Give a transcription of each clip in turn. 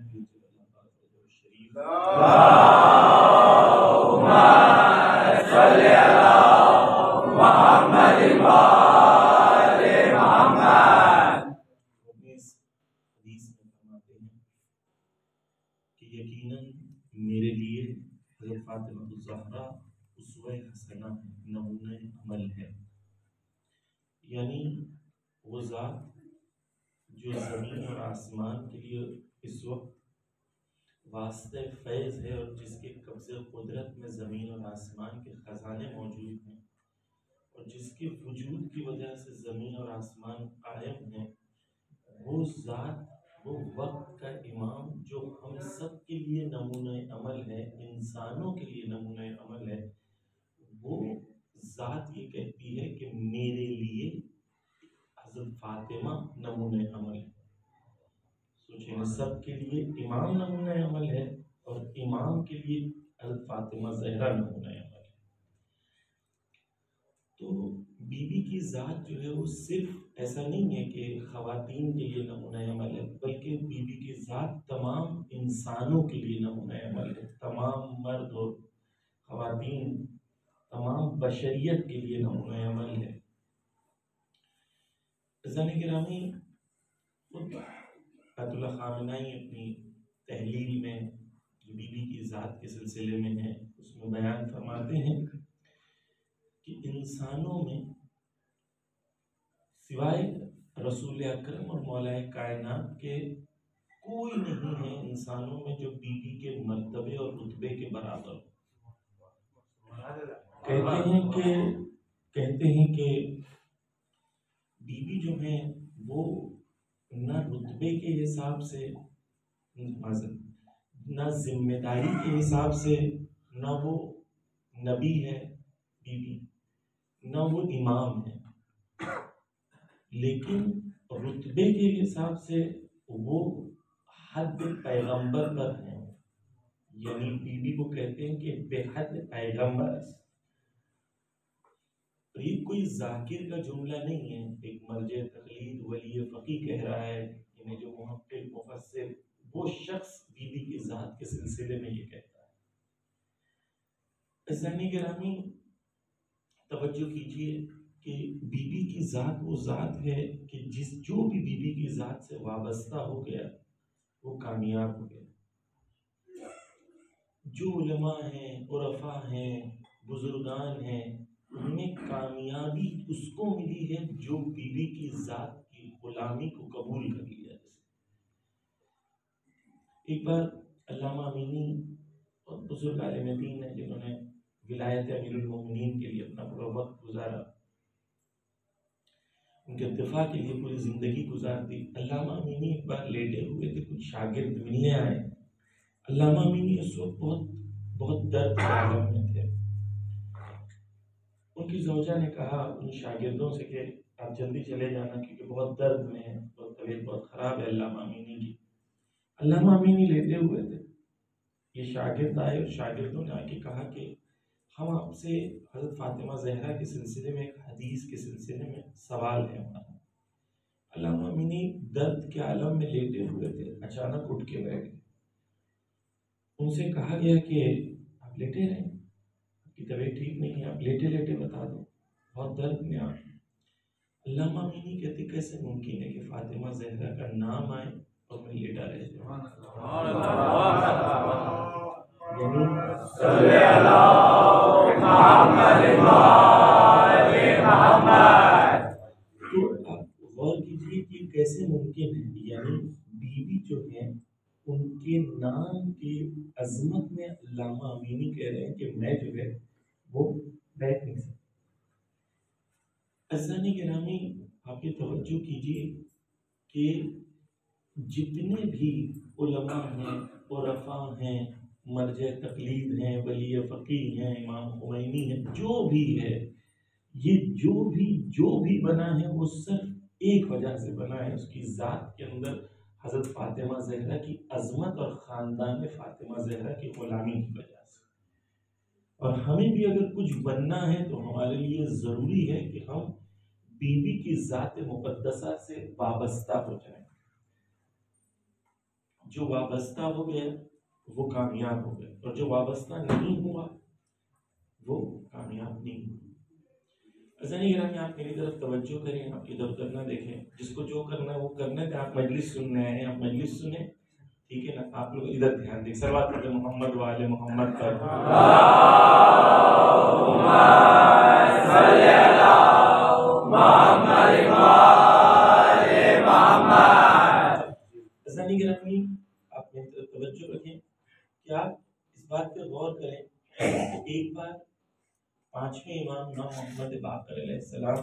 यकीनन मेरे लिए हज़रत फातिमा ज़हरा उसवे हसना नमूने अमल है, यानी वो ज़ात जो ज़मीन और आसमान के लिए इस वक्त वास्ते फैज़ है और जिसके कब्ज़े कुदरत में ज़मीन और आसमान के ख़जाने मौजूद हैं और जिसके वजूद की वजह से ज़मीन और आसमान कायम हैं, वो ज़ात वो वक्त का इमाम जो हम सब के लिए नमूने अमल है, इंसानों के लिए नमूने अमल है, वो ज़ात ये कहती है कि मेरे लिए हज़रत फातिमा नमूने अमल है। सोचिए, सब के लिए इमाम नमूने अमल है और इमाम के लिए हज़रत फातिमा ज़हरा नमूने अमल है। तो बीबी की ज़ात जो है वो सिर्फ ऐसा नहीं है कि ख़वातीन के लिए नमूना अमल है, बल्कि बीबी की ज़ात तमाम इंसानों के लिए नमूना अमल है। तमाम मर्द और ख़वातीन, तमाम बशरियत के लिए नमूना अमल है। ज़ाने गिरामी, खुद अयतुल्लाह ख़ामेनी अपनी तहलील में जो बीबी की ज़ात के सिलसिले में है उसमें बयान फरमाते हैं कि इंसानों में सिवाय रसूल अकरम और मौलाए कायनात के कोई नहीं है इंसानों में जो बीबी के मर्तबे और रुतबे के बराबर। कहते हैं कि बीबी जो है वो न रुतबे के हिसाब से, न जिम्मेदारी के हिसाब से, न वो नबी है बीबी, न वो इमाम है, लेकिन रुतबे के हिसाब से वो हद पैगंबर पर है। यानी बीबी को कहते हैं कि बेहद पैगंबर। तो ये कोई जाकिर का जुमला नहीं है, एक मर्जे तकलीद वली फ़की कह रहा है, यानी जो मुहक्किक मुफस्सिर वो शख्स बीबी की ज़ात के सिलसिले में ये कहता है। ज़ानी गिरामी, तवज्जो कीजिए कि बीबी की ज़ात वो ज़ात है कि जो भी बीबी की ज़ात से वाबस्ता हो गया वो कामयाब हो गया। जो उलमा हैं, उरफा हैं, बुजुर्गान हैं, उनमें कामयाबी उसको मिली है जो बीबी की ज़ात की गुलामी को कबूल कर लिया। एक बार अल्लामा अमीनी और बुजुर्ग आलिम दीन है जिन्होंने विलायत अमीरुल मोमिनीन के लिए अपना पूरा वक्त गुजारा, उनके दिफा के लिए पूरी ज़िंदगी गुजार दी। अल्लामा अमीनी एक बार लेटे हुए थे, कुछ शागिर्द मिलने आए। अल्लामा अमीनी उस वक्त बहुत दर्द के आलम में थे। उनकी ज़ौजा ने कहा उन शागिर्दों से कि आप जल्दी चले जाना क्योंकि बहुत दर्द में है, तबीयत बहुत ख़राब है अल्लामा अमीनी की। अल्लामा अमीनी लेटे हुए थे, ये शागिर्द आए और शागिर्दों ने आके कहा कि हम आपसे हज़रत फातिमा ज़हरा के सिलसिले में, एक हदीस के सिलसिले में सवाल है हमारा। अल्लामा अमीनी दर्द के आलम में लेटे हुए थे, अचानक उठ के बैठ गए। उनसे कहा गया कि आप लेटे रहें, आपकी तबीयत ठीक नहीं है, आप लेटे लेटे बता दो, बहुत दर्द में आप। अल्लामा अमीनी कहते कैसे मुमकिन है कि फातिमा ज़हरा का नाम आए और मैं लेटा रह जाऊँ। तो आप गौर कीजिए कि कैसे मुमकिन है, यानी बीवी जो है उनके नाम की अजमत में अल्लामा अमीनी कह रहे हैं कि मैं जो है वो बैठ नहीं सकता। अज़ानी गिरामी, आप ये तवज्जो कीजिए कि जितने भी उलमा हैं, उरफा हैं, मर्जे तकलीद हैं, वली फ़कीह हैं, इमाम खुमैनी हैं, जो भी है, ये जो भी बना है वो सिर्फ एक वजह से बना है, उसकी ज़ात के अंदर हज़रत फातिमा ज़हरा की अज़मत और ख़ानदान फातिमा ज़हरा की ग़ुलामी की वजह से। और हमें भी अगर कुछ बनना है तो हमारे लिए ज़रूरी है कि हम बीबी की ज़ात मुक़द्दसा से वाबस्ता हो जाएं। जो वाबस्ता हो गया वो कामयाब हो गया, और जो वाबस्ता नहीं हुआ वो कामयाब नहीं हुआ। गिरामी, आप मेरी तरफ तवज्जो करें, आप इधर उधर ना देखें। जिसको जो करना है वो करने दें। आप मजलिस सुनने आए हैं, आप मजलिस सुने, ठीक है ना। आप लोग इधर ध्यान दें। सल्लल्लाहु अलैहि मोहम्मद वाले मोहम्मद पर। गिरामी, आप मेरी तरफ तवज्जो रखें कि आप इस बात पे गौर करें कि एक बार पांचवें इमाम मोहम्मद बाक़र अलैहिस्सलाम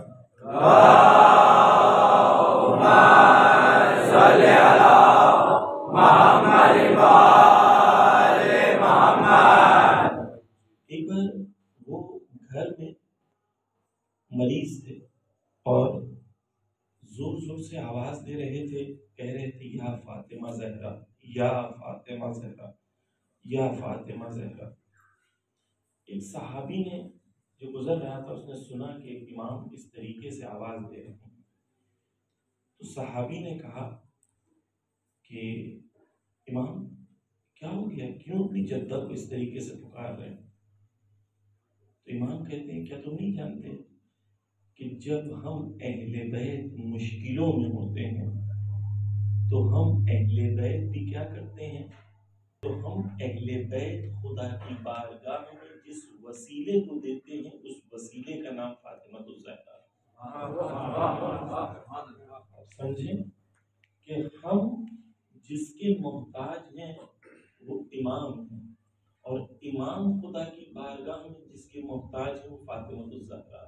एक बार वो घर में मरीज थे और जोर जोर से आवाज दे रहे थे, कह रहे थे या फातिमा ज़हरा, या फातिमा ज़हरा, या फातिमा ज़हरा। एक सहाबी ने जो गुजर रहा था उसने सुना कि इमाम इस तरीके से आवाज दे रहे हैं, तो सहाबी ने कहा कि इमाम क्या हो गया, क्यों अपनी जद्दा को इस तरीके से पुकार रहे हैं? तो इमाम कहते हैं क्या तुम नहीं जानते कि जब हम अहले बैत मुश्किलों में होते हैं तो हम अहले बैत भी क्या करते हैं, तो हम अहले बैत खुदा की बारगाह में जिस वसीले को देते हैं उस वसीले का नाम फातिमा ज़हरा। समझें कि हम जिसके मोहताज हैं वो इमाम है, और इमाम खुदा की बारगाह में जिसके मोहताज है वो फातिमा ज़हरा।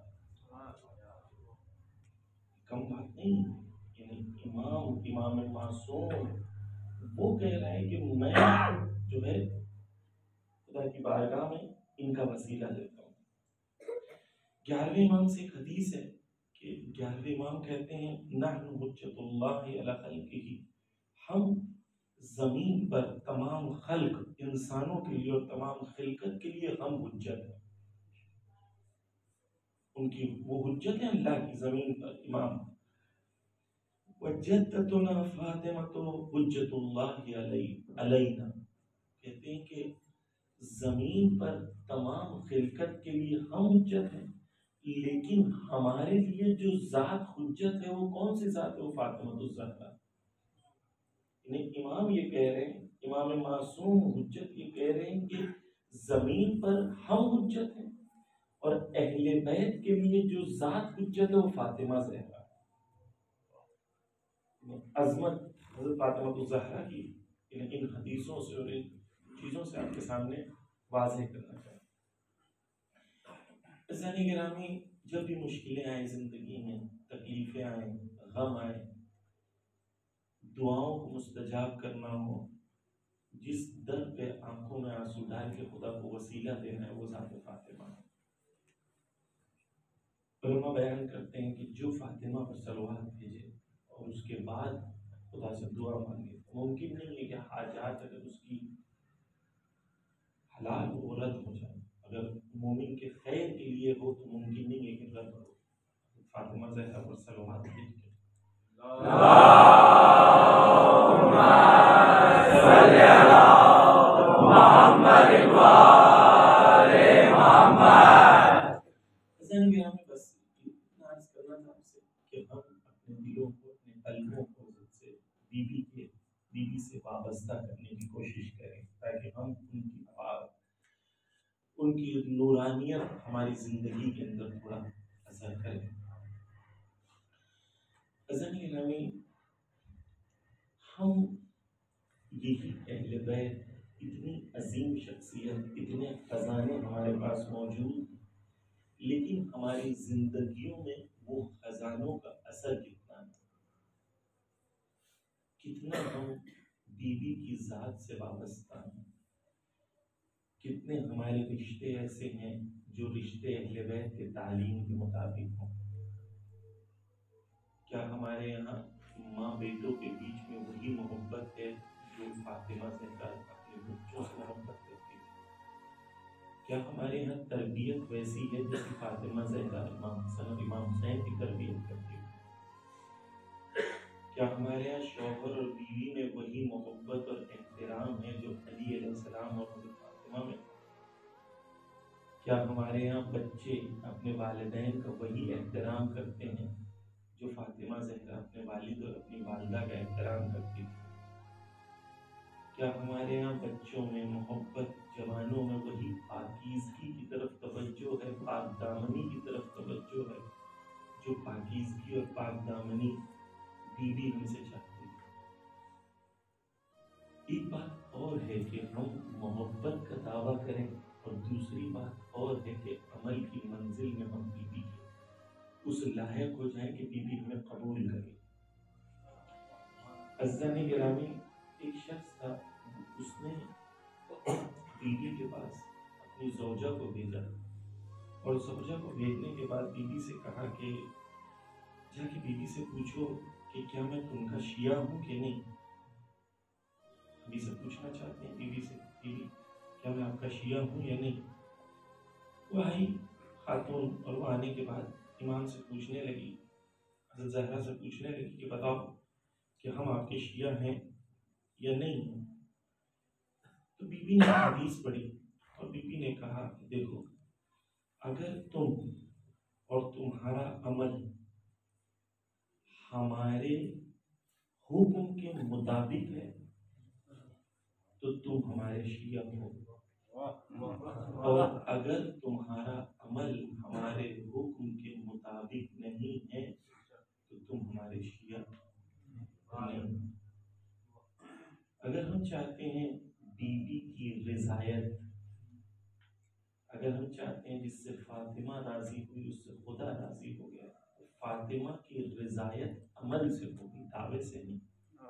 कम बात नहीं। इमाम इमाम मासूम वो कह रहा है कि मैं जो है खुदा की बारगाह में इनका वसीला देता हूँ। 11वें इमाम से एक हदीस है कि 11वें इमाम कहते हैं नहनु हुज्जतुल्लाहि अला खल्क़िही, हम जमीन पर तमाम खल्क इंसानों के लिए और तमाम खिलकत के लिए हम हुज्जत हैं। उनकी वो हुज्जत है अल्लाह की जमीन पर इमाम। वजद्दतुना फातिमा हुज्जतुल्लाहि अलैना, कहते हैं कि जमीन पर तमाम खिलकत के लिए हम हुज्जत हैं, लेकिन हमारे लिए जो जात हुज्जत है वो कौन सी जात है, वो फातिमा ज़हरा। इमाम ये कह रहे हैं, इमाम मासूम हुज्जत ये कह रहे हैं कि जमीन पर हम हुज्जत हैं और अहले बैत के लिए जो जात हुज्जत है वो फातिमा ज़हरा। अजमत हज़रत फातिमा ज़हरा की इन हदीसों से और इन चीज़ों से आपके सामने वाज़ेह करना चाहिए। गिरामी, जब भी मुश्किलें आए ज़िंदगी में, तकलीफ़ें आए, गम आए, दुआओं को मुस्तजाब करना हो, जिस दर पे आंखों में आंसू डाल के खुदा को वसीला देना है वो ज़ात फातिमा है। उलमा बयान करते हैं कि जो फातिमा पर सलवात भेजे और उसके बाद खुदा से दुआ मांगे, मुमकिन नहीं है कि हाजात अगर उसकी हलाल हो रद्द हो जाए। अगर मोमिन के खैर के लिए हो तो मुमकिन नहीं है कि रद्द हो। फातिमा ज़हरा पर सलवात भेज के बस इतना अर्ज करना था आपसे कि हम अपने दिलों को, अपने कल्बों को बीवी से वाबस्ता करने की कोशिश करें, ताकि हम उनकी नूरानियत हमारी जिंदगी के अंदर थोड़ा असर करे। हम यही अहले बैत, इतनी अजीम शख्सियत, इतने खजाने हमारे पास मौजूद, लेकिन हमारी जिंदगियों में वो खजानों का असर कितना है, कितना हम बीवी की जात से वाबस्ता हैं, कितने हमारे रिश्ते ऐसे हैं जो रिश्ते अहले बैत के तालीम के मुताबिक हों। क्या हमारे यहाँ माँ बेटों के बीच में वही मोहब्बत है जो फातिमा ज़हरा अपने बच्चों से मोहब्बत करती है? क्या हमारे यहाँ तरबियत वैसी है जैसी फातिमा ज़हरा इमाम हसन और इमाम हुसैन की तरबियत करती है? क्या हमारे यहाँ शौहर और बीवी में वही मोहब्बत और एहतराम है जो अली अलैहिस्सलाम और हज़रत फातिमा में, क्या हमारे यहाँ बच्चे अपने वालिदैन का वही एहतराम करते हैं जो फातिमा ज़हरा अपने वालिद और अपनी वालिदा का एहतराम करती थी? क्या हमारे यहाँ बच्चों में मोहब्बत, जवानों में वही पाकीज़गी की तरफ तवज्जो है, पाकदामनी की तरफ तवज्जो है जो पाकीज़गी और पाकदामनी बीवी हमसे चाहती है? एक बात और है कि हम मोहब्बत का दावा करें और दूसरी बात और है कि अमल की मंजिल में हम बीवी के उस लायक हो जाए कि बीवी हमें कबूल करे। अज़्ज़ानी गिरामी, एक शख्स था, उसने बीवी के पास अपनी ज़ौजा को भेजा और ज़ौजा को भेजने के बाद बीवी से कहा कि जाके बीवी से पूछो कि क्या मैं तुमका शिया हूँ कि नहीं। बीवी से पूछना चाहते हैं बीवी से, बीवी क्या मैं आपका शिया हूँ या नहीं। वो आई खातून और वो आने के बाद इमाम से पूछने लगी, हज़रत ज़हरा से पूछने लगी कि बताओ कि हम आपके शिया हैं या नहीं। तो बीवी ने हदीस पढ़ी और बीवी ने कहा कि देखो, अगर तुम और तुम्हारा अमल हमारे हुक्म के मुताबिक है तो तुम हमारे शिया हो, और अगर तुम्हारा अमल हमारे हुक्म के मुताबिक नहीं है तो तुम हमारे शिया नहीं। अगर हम चाहते हैं बीवी की रिजायत, अगर हम चाहते हैं जिससे फातिमा राजी हुई उससे खुदा राजी हो गया, तो फातिमा की रिजायत अमल से होगी, दावे से नहीं।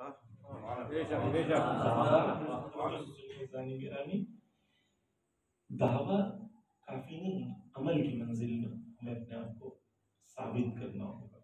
दावा काफी नहीं, अमल की मंजिल में हमें अपने आप को साबित करना होगा।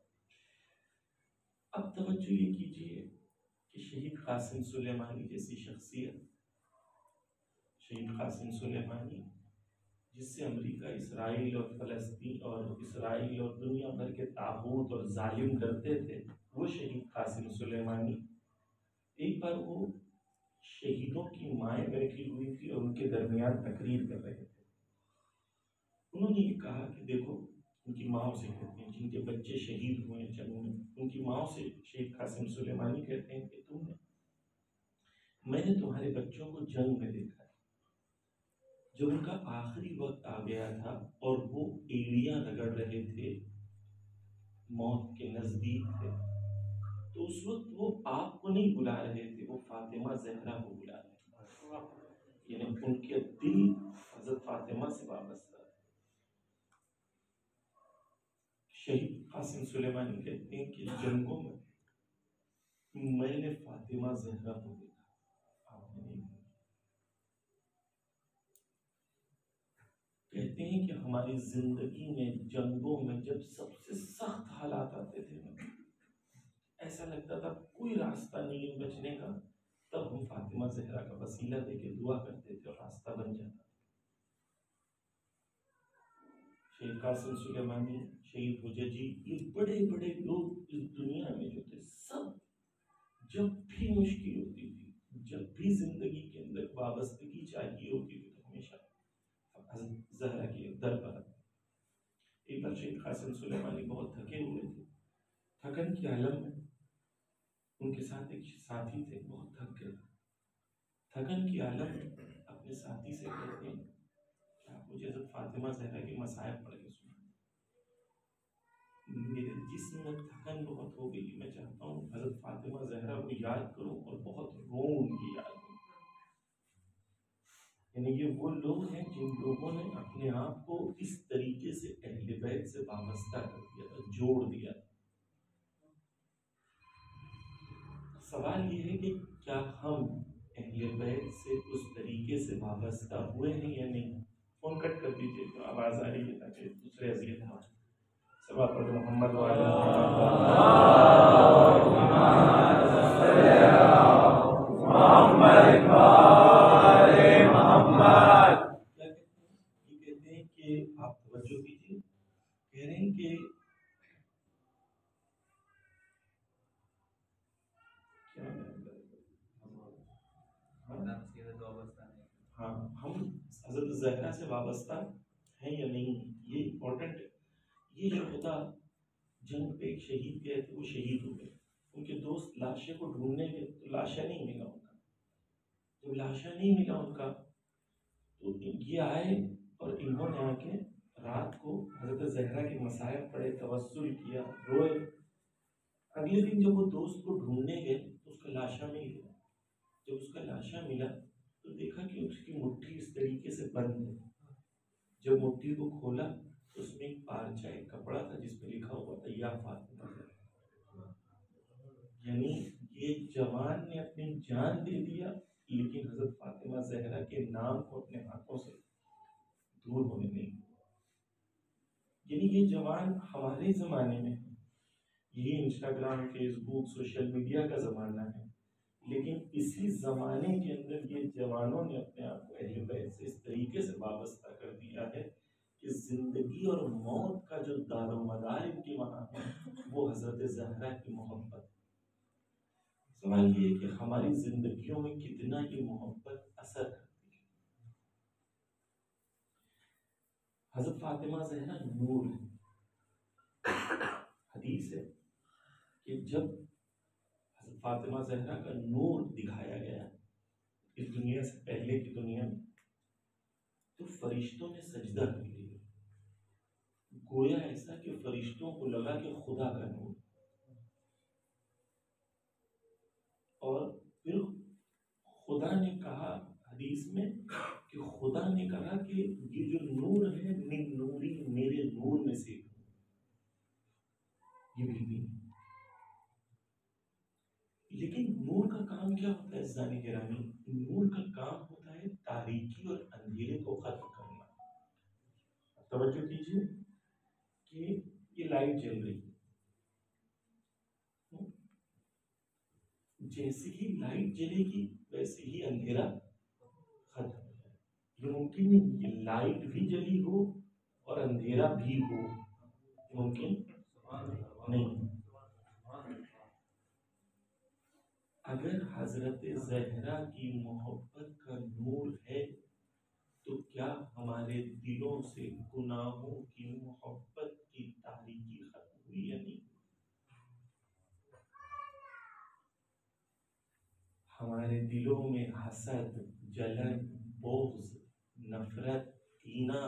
अब तवज्जो ये कीजिए कि शहीद कासिम सुलेमानी जैसी शख्सियत, शहीद कासिम सुलेमानी जिससे अमेरिका, इसराइल और फलस्तीन और इसराइल और दुनिया भर के ताबूत और जालिम डरते थे, वो शहीद कासिम सुलेमानी एक बार वो शहीदों की माएँ बैठी हुई थी और उनके दरमियान तकरीर कर रहे थे। उन्होंने ये कहा कि देखो, उनकी माओ से कहते हैं जिनके बच्चे शहीद हुए हैं जंग में, उनकी माओ से शहीद कासिम सुलेमानी कहते हैं कि मैंने तुम्हारे बच्चों को जंग में देखा है, जब उनका आखिरी वक्त आ गया था और वो एड़ियां रगड़ रहे थे, मौत के नजदीक थे, तो उस वक्त वो आपको नहीं बुला रहे थे, वो फातिमा ज़हरा को बुला रहे थे, यानी उनके दिल हज़रत फातिमा से वाबस्ता है। शहीद कासिम सुलेमानी कहते हैं कि जंगों में मैंने फातिमा ज़हरा को देखा, आपने नहीं देखा। कहते हैं कि हमारी जिंदगी में जंगों में जब सबसे सख्त हालात आते थे ना, ऐसा लगता था कोई रास्ता नहीं है बचने का, तब हम फातिमा ज़हरा का वसीला देके दुआ करते थे और रास्ता बन जाता। शहीद कासिम सुलेमानी, शहीद हुजैजी, ये बड़े बड़े लोग इस दुनिया में जो थे, सब जब भी मुश्किल होती थी, जब भी जिंदगी के अंदर वाबस्तगी चाहिए होती थी, तो हमेशा ज़हरा के दर पर। एक बार शहीद कासिम सुलेमानी बहुत थके हुए थे, थकन के आलम में उनके साथ एक साथी थे, बहुत थक गए। थकन की आलम में अपने साथी से कहते हैं कि आप मुझे हज़रत फातिमा ज़हरा के मसाइब पढ़ के सुना। मेरे जिस्म में थकन बहुत हो गई, मैं चाहता हूँ हज़रत फातिमा ज़हरा को याद करूँ और बहुत रोऊं उनकी याद में। यानी ये वो लोग हैं जिन लोगों ने अपने आप को इस तरीके से अहले बैत से वाबस्ता कर दिया था, जोड़ दिया। सवाल ये है कि क्या हम अहले बैत से उस तरीके से वाबस्ता हुए हैं या नहीं। फोन कट कर दीजिए तो आवाज़ आ रही है ताकि दूसरे अज़ियत ना हो। सल्लल्लाहु अलैहि मोहम्मद व अलैहि मोहम्मद। क्या कहते हैं कि आप तवज्जो कीजिए, कह रहे हैं कि क्या हाँ, हम हजरत ज़हरा से वाबस्ता हैं या नहीं, ये इम्पोर्टेंट है। ये शोहदा जंग पे एक शहीद गए थे, वो शहीद हो गए। उनके दोस्त लाशें को ढूंढने गए तो लाशा नहीं मिला उनका। जब लाशा नहीं मिला उनका तो ये आए और इन्होंने आके रात को हजरत ज़हरा के मसायब पढ़े, तवस्सुल किया, रोए। अगले दिन जब वो दोस्त को ढूंढने गए तो उसका लाशा मिल गया। जब उसका लाशा मिला तो देखा कि उसकी मुट्ठी इस तरीके से बंद है। जब मुट्ठी को खोला तो उसमें एक पारचा, एक कपड़ा था जिसमें लिखा हुआ था या फातिमा। यानी ये जवान ने अपनी जान दे दिया, लेकिन हजरत फातिमा ज़हरा के नाम को अपने हाथों से दूर होने नहीं दिया। यानी ये जवान हमारे ज़माने में, ये इंस्टाग्राम, फेसबुक, सोशल मीडिया का ज़माना है, लेकिन इसी ज़माने के अंदर ये जवानों ने अपने आप को अहले बैत से इस तरीके से वाबस्ता कर दिया है कि ज़िंदगी और मौत का जो दारोमदार इनके वहाँ है वो हज़रत ज़हरा की मोहब्बत। सवाल ये है कि हमारी ज़िंदगियों में कितना ये मोहब्बत असर करती है। हज़रत फातिमा ज़हरा नूर है। हदीस है कि जब हज़रत फातिमा ज़हरा का नूर दिखाया गया इस दुनिया से पहले की दुनिया में, तो फरिश्तों ने सजदा कर लिया। गोया ऐसा कि फरिश्तों को लगा कि खुदा का नूर। और फिर खुदा ने कहा हदीस में कि खुदा ने कहा कि ये जो नूर है मिन नूरी, मेरे नूर में से ये भी। लेकिन नूर का काम क्या होता है ज़ानी गिरानी? नूर का काम होता है तारीकी और अंधेरे को खत्म करना। तवज्जो कीजिए कि ये लाइट जल रही है, जैसे ही लाइट जलेगी वैसे ही अंधेरा खत्म हो जाएगा। ये मुमकिन नहीं कि लाइट भी जली हो और अंधेरा भी हो, मुमकिन नहीं। अगर हजरत ज़हरा की मोहब्बत का नूर है तो क्या हमारे दिलों से गुनाहों की मोहब्बत की तारीकी खत्म हुई या नहीं? हमारे दिलों में हसद, जलन, बोझ, नफरत, कीना,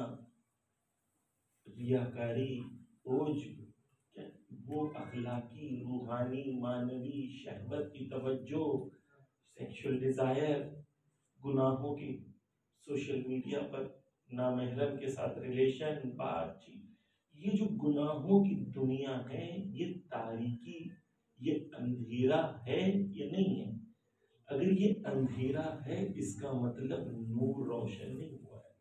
रियाकारी, ओज, वो अखलाकी, रूहानी, मानवी शहवत की तवज्जो, सेक्सुअल डिजायर, गुनाहों की, सोशल मीडिया पर नामहरम के साथ रिलेशन, बातचीत, ये जो गुनाहों की दुनिया है, ये तारीकी, ये अंधेरा है या नहीं है? अगर ये अंधेरा है इसका मतलब नूर रोशन नहीं हुआ है।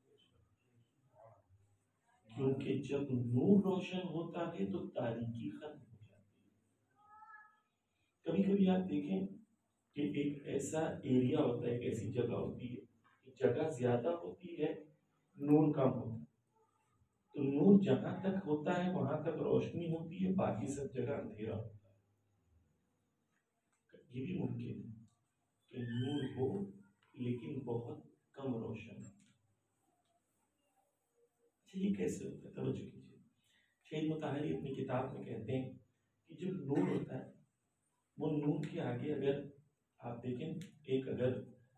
क्योंकि जब नूर रोशन होता है तो तारीकी खत्म हो जाती है। कभी कभी आप देखें कि एक ऐसा एरिया होता है, एक ऐसी जगह होती है, जगह ज्यादा होती है, नूर कम होता है। तो नूर जहां तक होता है वहां तक रोशनी होती है, बाकी सब जगह अंधेरा होता है। ये भी मुमकिन है कि नूर हो लेकिन बहुत कम रोशन हो। ये कैसे होता है? तवज्जो कीजिए। शहीद मुताहरी अपनी किताब में कहते हैं कि जो नूर होता है वो नूर के आगे अगर आप देखें, एक अगर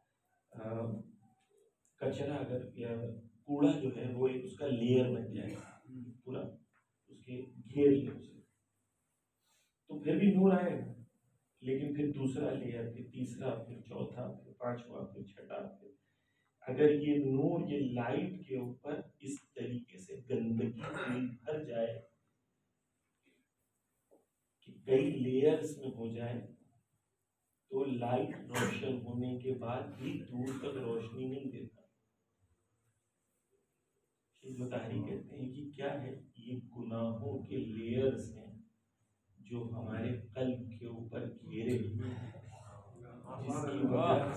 कचरा अगर या कूड़ा जो है वो एक उसका लेयर बन जाए, पूरा उसके घेर ले उसे, तो फिर भी नूर आएगा। लेकिन फिर दूसरा लेयर, फिर तीसरा, फिर चौथा, फिर पांचवा, फिर छठा, फिर अगर ये नूर, ये लाइट के ऊपर इस तरीके से गंदगी पूरी भर जाए कि कई लेयर्स में हो जाए, तो लाइट रोशन होने के बाद भी दूर तक रोशनी नहीं देता। मुताहरी कहते हैं कि क्या है, ये गुनाहों के लेयर्स हैं जो हमारे कल्ब के ऊपर घेरे हुए हैं, जिसकी वजह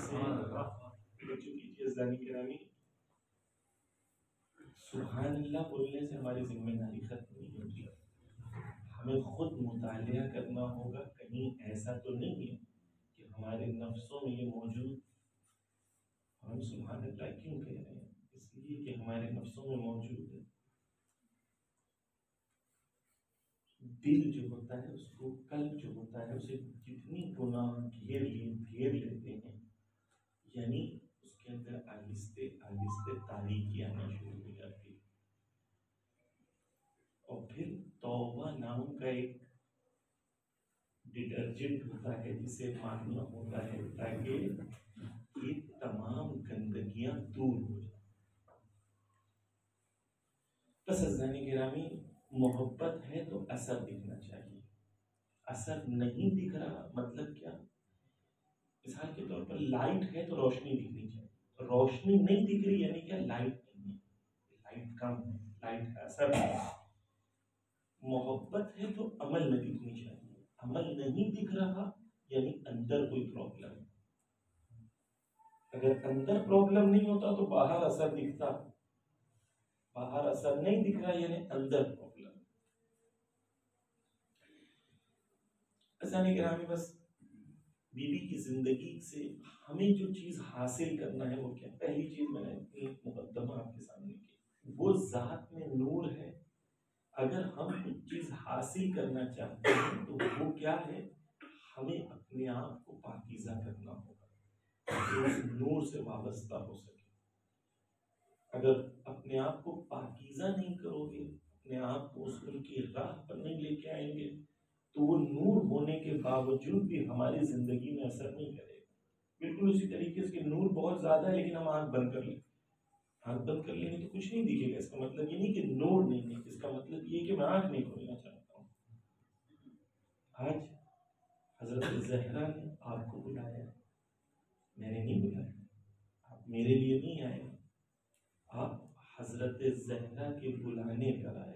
से सुभान अल्लाह बोलने से हमारी जिम्मेदारी खत्म नहीं होती। हमें खुद मुतालिया करना होगा, कहीं ऐसा तो नहीं है कि हमारे नफ्सों में ये मौजूद सुभान अल्लाह क्यों कह रहे हैं? इसलिए कि हमारे नफ्सों में मौजूद है। दिल जो होता है उसको, कल्ब जो होता है उसे जितनी गुनाह घेर लेते हैं, यानी उसके अंदर आहिस्ते आहिस्ते तारीकी आना शुरू हो जाती है। और फिर तौबा नाम का एक डिटर्जेंट होता है जिसे मारना होता है ताकि ये तमाम गंदगियां दूर हो जाए। बस अज़ानी गिरामी, मोहब्बत है तो असर दिखना चाहिए। असर नहीं दिख रहा मतलब क्या? मिसाल के तौर पर लाइट है तो रोशनी दिखनी चाहिए, रोशनी नहीं दिख रही यानी क्या? लाइट नहीं है, लाइट कम है, लाइट का असर है। मोहब्बत है तो अमल में दिखनी चाहिए, अमल नहीं दिख रहा यानी अंदर कोई प्रॉब्लम है। अगर अंदर प्रॉब्लम नहीं होता तो बाहर असर दिखता, बाहर असर नहीं दिख रहा यानी अंदर प्रॉब्लम। ऐसा नहीं गिरामी, बस बीवी की जिंदगी से हमें जो चीज हासिल करना है वो क्या? पहली चीज मैंने एक मुकद्दमा आपके सामने की, वो जात में नूर है। अगर हम कुछ चीज हासिल करना चाहते हैं तो वो क्या है? हमें अपने आप को पाकीज़ा करना होगा ताकि उस नूर से वाबस्ता हो सके। अगर अपने आप को पाकीज़ा नहीं करोगे, अपने आप को उस नूर की राह पर नहीं लेके आएंगे, तो वो नूर होने के बावजूद भी हमारी जिंदगी में असर नहीं करेगा। बिल्कुल उसी तरीके से नूर बहुत ज्यादा है लेकिन हम आंख बंद कर लें, आंख बंद कर लेंगे तो कुछ नहीं दिखेगा। इसका मतलब ये नहीं कि नूर नहीं है, इसका मतलब ये कि मैं आंख नहीं खोलना चाहता हूँ। आज हजरत ज़हरा ने आपको बुलाया, मैंने नहीं बुलाया, आप मेरे लिए नहीं आए, आप हजरत ज़हरा के बुलाने पर आए।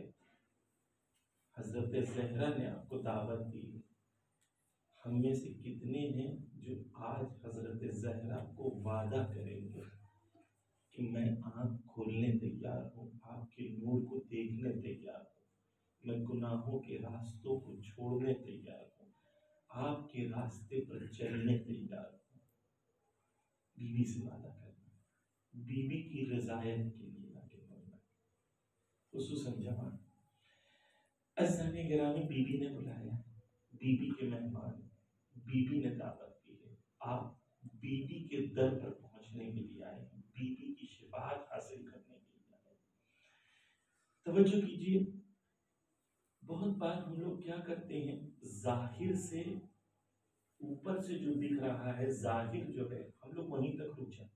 हजरत ज़हरा ने आपको दावत दी। हम में से कितने हैं जो आज हजरत ज़हरा को वादा करेंगे कि मैं आँख खोलने तैयार हूँ, आपके नूर को देखने तैयार हूँ, मैं गुनाहों के रास्तों को छोड़ने तैयार हूँ, आपके रास्ते पर चलने तैयार हूँ। बीवी से वादा करना, बीवी की रज़ायत के लिए आगे बढ़ना, खुसूसन जवान। अज़ानी गिरामी, बीवी ने बुलाया, बीवी के मेहमान, बीवी ने दावत दी है, आप बीवी के दर पर पहुंचने के लिए आए हैं, बीवी की शिफाअत हासिल करने के लिए आए। तवज्जो कीजिए, बहुत बार हम लोग क्या करते हैं, जाहिर से ऊपर से जो दिख रहा है, जाहिर जो है, हम लोग वहीं तक रुक जाते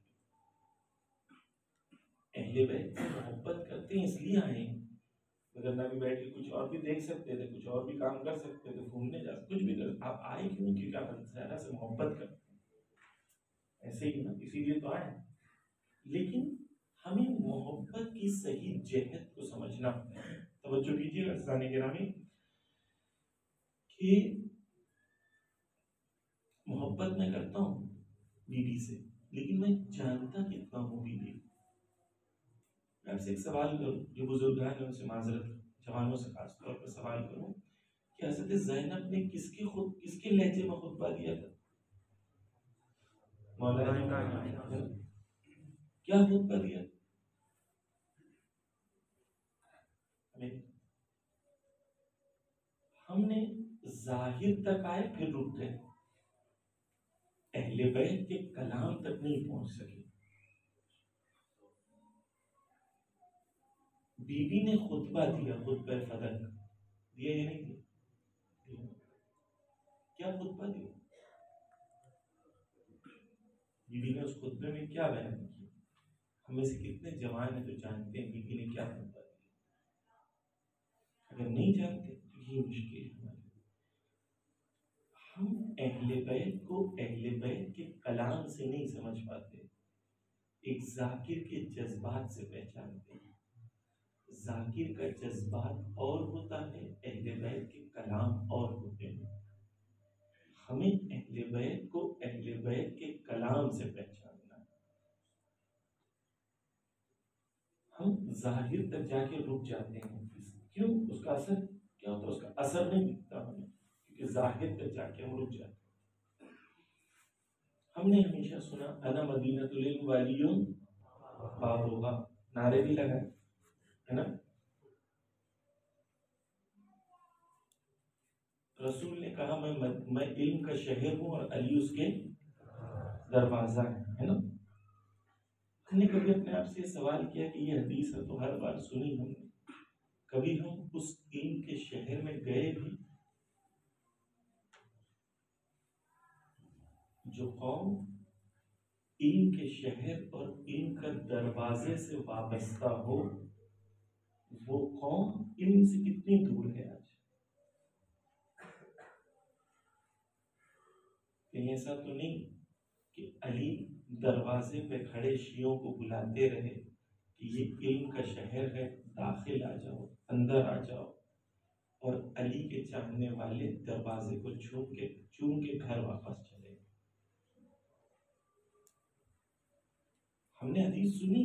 हैं। अहले बैत से मोहब्बत करते हैं इसलिए आए हैं, वरना भी बैठ के कुछ और भी देख सकते थे, कुछ और भी काम कर सकते थे, घूमने जा सकते, कुछ भी कर। आप आए क्यों? क्योंकि आप ज़हरा से मोहब्बत करते हैं, ऐसे ही ना, इसीलिए तो आए। लेकिन हमें मोहब्बत की सही जहत को समझना होता है। तवज्जो कीजिएगा अज़ानी गिरामी, कि मोहब्बत मैं करता हूँ बीवी से, लेकिन मैं जानता कितना हूँ बीवी। मैं आपसे एक सवाल करूँ, जो बुजुर्गान है उनसे माजरत, जवानों से खास तौर पर सवाल करूँ कि हज़रत ज़ैनब ने किसके लहजे में खुतबा दिया था? मौलाना क्या खुतबा दिया? हमने जाहिर तक आए फिर रुक गए, अहले बैत के कलाम तक नहीं पहुंच सके। बीबी ने खुतबा दिया, खुतबा फदक दिया या नहीं दिया? क्या खुतबा दिया? बीबी ने उस खुतबे में क्या बयान किया? हमें से कितने जवान हैं जो जानते हैं बीबी ने क्या खुतबा दिया? अगर नहीं जानते तो ये मुश्किल है हमारे। हम अहले बैत को अहले बैत के कलाम से नहीं समझ पाते, एक जाकिर के जज्बात से पहचानते हैं। जाकिर का जज्बात और होता है, अहले बैत के कलाम और होते हैं। हमें अहले बैत को अहले बैत के कलाम से पहचानना है। हम जाहिर तक जाके रुक जाते हैं, क्यों? उसका असर क्या होता है? उसका असर नहीं दिखता हमें, क्योंकि जाहिर तक जाके हम रुक जाते हैं। हमने हमेशा सुना अना मदीनतुल वालियुन बाबुहा, नारे भी लगाए, है ना। रसूल ने कहा मैं इल्म का शहर हूँ और अली उसके दरवाजा है ना। हमने कभी अपने आप से सवाल किया कि ये हदीस है तो हर बार सुनी हमने, कभी हम उस इल्म के शहर में गए भी? जो कौम इल्म के शहर और इल्म का दरवाजे से वाबस्ता हो, वो कौम इल्म से कितनी दूर है आज। कहीं ऐसा तो नहीं कि अली दरवाजे पे खड़े शियों को बुलाते रहे कि ये इल्म का शहर है, दाखिल आ जाओ, अंदर आ जाओ, और अली के चाहने वाले दरवाजे को चूम के घर वापस चले। हमने हदीस सुनी,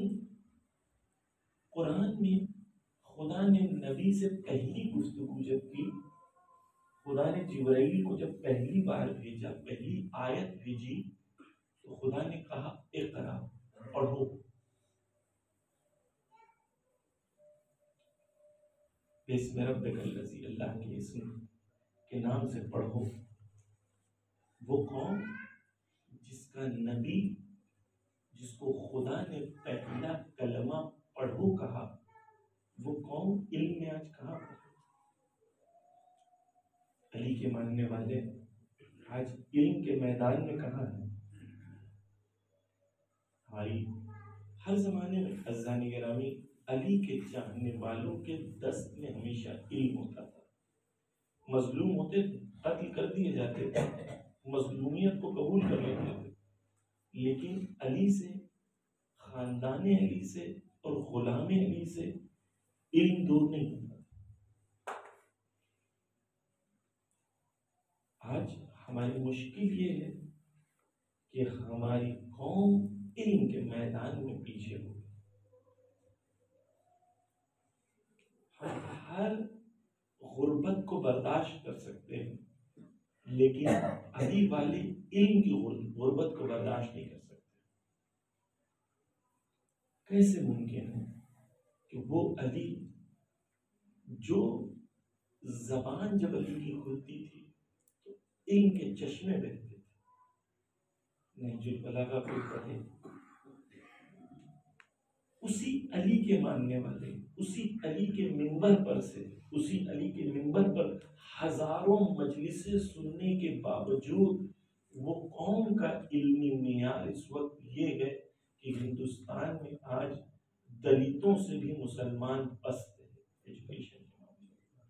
कुरान में खुदा ने नबी से पहली गुफ्तगू जब की, खुदा ने जिब्राइल को जब पहली बार भेजा, पहली आयत भेजी, तो खुदा ने कहा इक़रा, पढ़ो। बिस्मि रब्बिकल लज़ी, अल्लाह के इसम के नाम से पढ़ो। वो कौन जिसका नबी, जिसको खुदा ने पहला कलमा पढ़ो कहा, वो कौन इल्म में आज कहाँ पर? अली के मानने वाले आज इल्म के मैदान में कहाँ है? हमारी हर जमाने में अज़ानी गिरामी, अली के चाहने वालों के दस्त में हमेशा इल्म होता था। मजलूम होते थे, कत्ल कर दिए जाते थे, मजलूमियत को कबूल कर लेते थे, लेकिन अली से, खानदान अली से और गुलाम अली से इल्म दूर नहीं होता। आज हमारी मुश्किल ये है कि हमारी कौम इल्म के मैदान में पीछे हो गई। हम हर गुर्बत को बर्दाश्त कर सकते हैं, लेकिन अली वाले इल्म की गुर्बत को बर्दाश्त नहीं कर सकते। कैसे मुमकिन है कि वो अली, जो जबान जब अली की खुलती थी तो इल्म के चश्मे बहते थे। नहजुल बलागा को पढ़े, उसी अली के मानने वाले, उसी अली के मिंबर पर से, उसी अली के मिंबर पर हजारों मजलिसें सुनने के बावजूद वो कौम का इल्मी मियार इस वक्त ये है कि हिंदुस्तान में आज दलितों से भी मुसलमान पस्त है एजुकेशन के मामले में।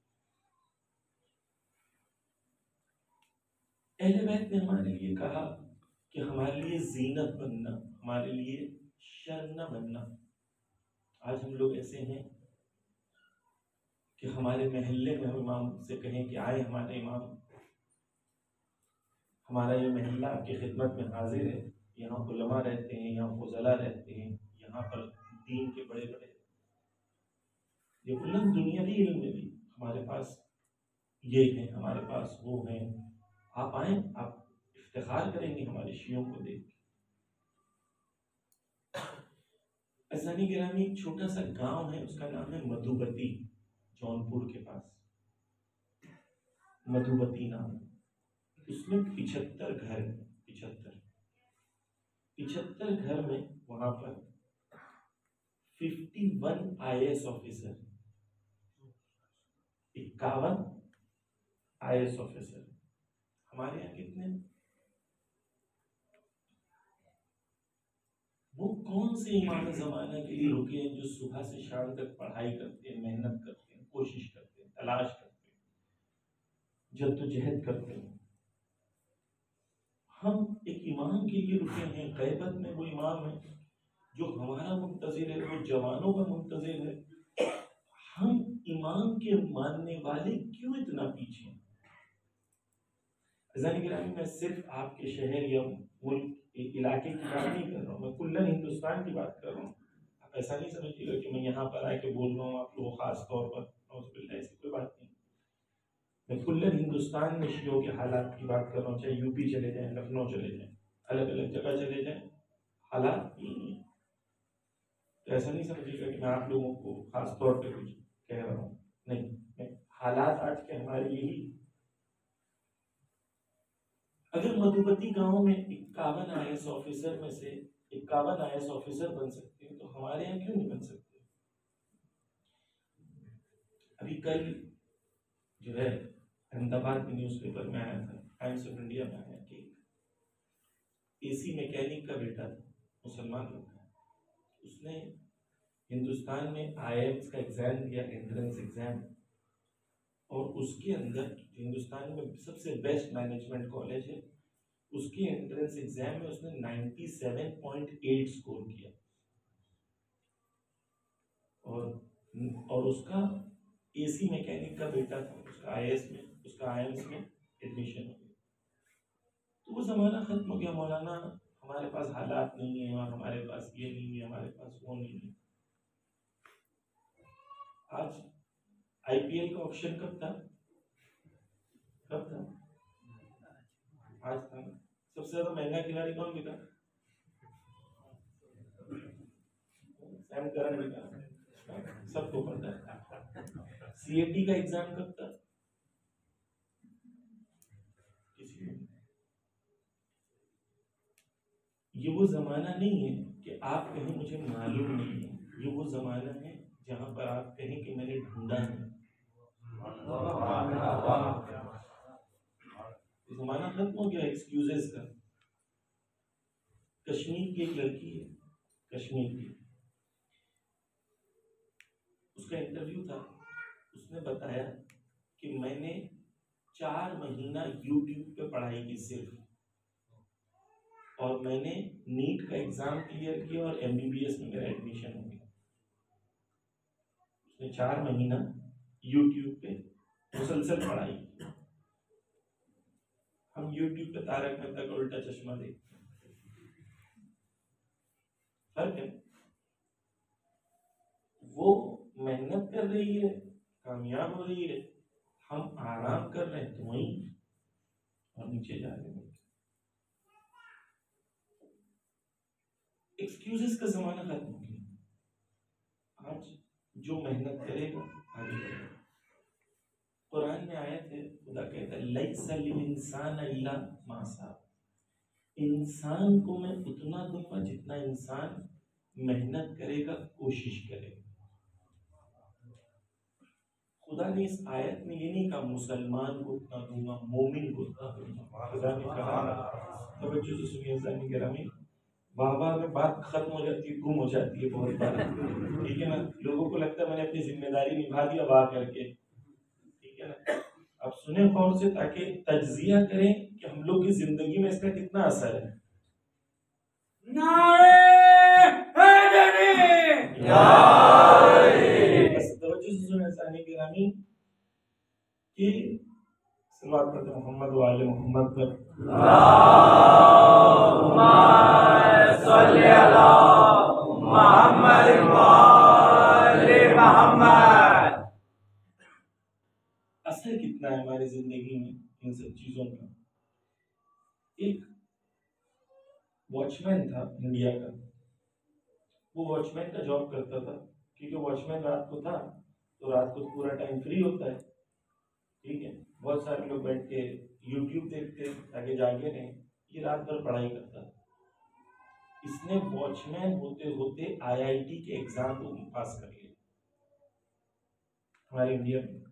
अहले बैत ने हमारे लिए कहा कि हमारे लिए जीनत बनना, हमारे लिए शर्म न बनना। आज हम लोग ऐसे हैं कि हमारे महल्ले में हम इमाम से कहें कि आए हमारे इमाम, हमारा ये महल्ला आपकी खिदमत में हाजिर है, यहाँ उलमा रहते हैं, यहाँ फुजला रहते हैं, यहाँ पर दीन के बड़े बड़े ये उलम दुनियावी इल्म में भी हमारे पास ये है, हमारे पास वो है, आप आए, आप इफ्तिखार करेंगे हमारे शियों को देख। अज़ानी गिरामी, एक छोटा सा गांव है, उसका नाम है मधुबती, जौनपुर के पास मधुबती नाम। उसमें 75 घर है, 75 घर में वहां पर 51 IAS ऑफिसर, 51 IAS ऑफिसर। हमारे यहाँ कितने? वो कौन से इमाम जमाना के लिए रुके हैं जो सुबह से शाम तक पढ़ाई करते हैं, मेहनत करते हैं, कोशिश करते हैं, तलाश करते हैं, जद्दोजहद करते हैं। हम एक इमाम के लिए रुके हैं, गैबत में वो इमाम है जो हमारा मुंतजिर है, वो जवानों का मुंतजिर है। हम इमाम के मानने वाले क्यों इतना पीछे हैं? अज़ानी गिरामी, मैं सिर्फ आपके शहर या मुल्क इलाके की बात नहीं कर रहा हूँ, मैं कुल्लन हिंदुस्तान की बात कर रहा हूँ। आप ऐसा नहीं समझिएगा कि मैं यहाँ पर आके बोल रहा हूँ आप लोग खास तौर पर, ऐसी कोई बात नहीं। मैं कुल्लन हिंदुस्तान में शियों के हालात की बात कर रहा हूँ, चाहे यूपी चले जाएं, लखनऊ चले जाएं, अलग अलग जगह चले जाएं, हालात नहीं है। तो ऐसा नहीं समझिएगा कि मैं आप लोगों को खास तौर पे कुछ कह रहा हूँ, नहीं, हालात आज के हमारे यही। अगर मधुबती गांव में 51 IAS ऑफिसर में से 51 IAS ऑफिसर बन सकते हैं, तो हमारे यहाँ क्यों नहीं बन सकते? अभी कल जो है अहमदाबाद के न्यूज़पेपर में आया था, टाइम्स ऑफ इंडिया में आया कि AC मैकेनिक का बेटा था, मुसलमान लड़का, उसने हिंदुस्तान में IIMs का एग्जाम दिया, एंट्रेंस एग्जाम, और उसके अंदर हिंदुस्तान में सबसे बेस्ट मैनेजमेंट कॉलेज है, उसके एंट्रेंस एग्जाम में उसने 97.8 स्कोर किया, और उसका AC मैकेनिक का बेटा था, उसका IIMs में एडमिशन हो गया। तो वो ज़माना ख़त्म हो गया मौलाना, हमारे पास हालात नहीं है और हमारे पास ये नहीं है, हमारे पास वो नहीं है। आज IPL का ऑप्शन कब था? आज था। सबसे ज्यादा महंगा खिलाड़ी कौन बिका? सैम करन बिका, सबको पता है। CAT का एग्जाम कब था? किसी को। ये वो जमाना नहीं है कि आप कहें मुझे मालूम नहीं है, ये वो जमाना है जहां पर आप कहें कि मैंने ढूंढा है। जमाना खत्म हो गया एक्सक्यूजेस का। कश्मीर की एक लड़की है, कश्मीर की, उसका इंटरव्यू था, उसने बताया कि मैंने 4 महीना YouTube पे पढ़ाई की सिर्फ, और मैंने नीट का एग्जाम क्लियर किया और MBBS में मेरा एडमिशन हो गया। उसने 4 महीना YouTube पे मुसलसल पढ़ाई की। हम YouTube पे तारक मेहता का उल्टा चश्मा देखते हैं, फर्क है। वो मेहनत कर रही है, कामयाब हो रही है, हम आराम कर रहे हैं, तो वहीं और नीचे जा रहे हैं। एक्सक्यूजेस का जमाना खत्म हो गया। आज जो मेहनत करेगा आगे बढ़ेगा। कुरान में आयत है, खुदा कहता है लैसा लिल इंसान इल्ला मा सा, इंसान को मैं उतना दूंगा जितना इंसान मेहनत करेगा, कोशिश करेगा। खुदा ने इस आयत में ये नहीं कहा मुसलमान को उतना दूंगा, मोमिन को उतना दूंगा। खुदा ने कहा, तवज्जो से सुनिए ज़ानी गिरामी, वाह में बात खत्म हो जाती है, गुम हो जाती है बहुत बार, ठीक है ना। लोगों को लगता है मैंने अपनी जिम्मेदारी निभा दिया वाह करके, ठीक है ना। अब सुने गौर से, ताकि तज्जिया करें कि हम लोग की जिंदगी में इसका कितना असर है। कि सल्लल्लाहु अलैहि मोहम्मद व आले मोहम्मद पर असर कितना है हमारी जिंदगी में इन सब चीजों का। एक वॉचमैन था इंडिया का, वो वॉचमैन का जॉब करता था, क्योंकि वॉचमैन रात को था, तो रात को पूरा टाइम फ्री होता है, ठीक है। बहुत सारे लोग बैठ के YouTube देखते हैं ताकि जागे नहीं, ये रात भर पढ़ाई करता है। इसने वॉचमैन होते होते IIT के एग्जाम को पास कर लिया हमारे इंडिया में।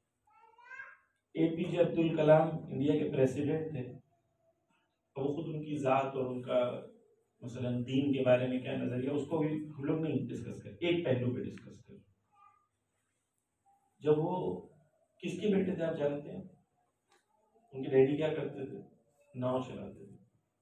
APJ अब्दुल कलाम इंडिया के प्रेसिडेंट थे, और वो खुद उनकी जात और उनका मसलन दीन के बारे में क्या नजरिया, उसको भी हम लोग नहीं डिस्कस कर, एक पहलू पे डिस्कस कर। जब वो किसके बेटे थे आप जानते हैं? उनके डैडी क्या करते थे? नाव चलाते थे।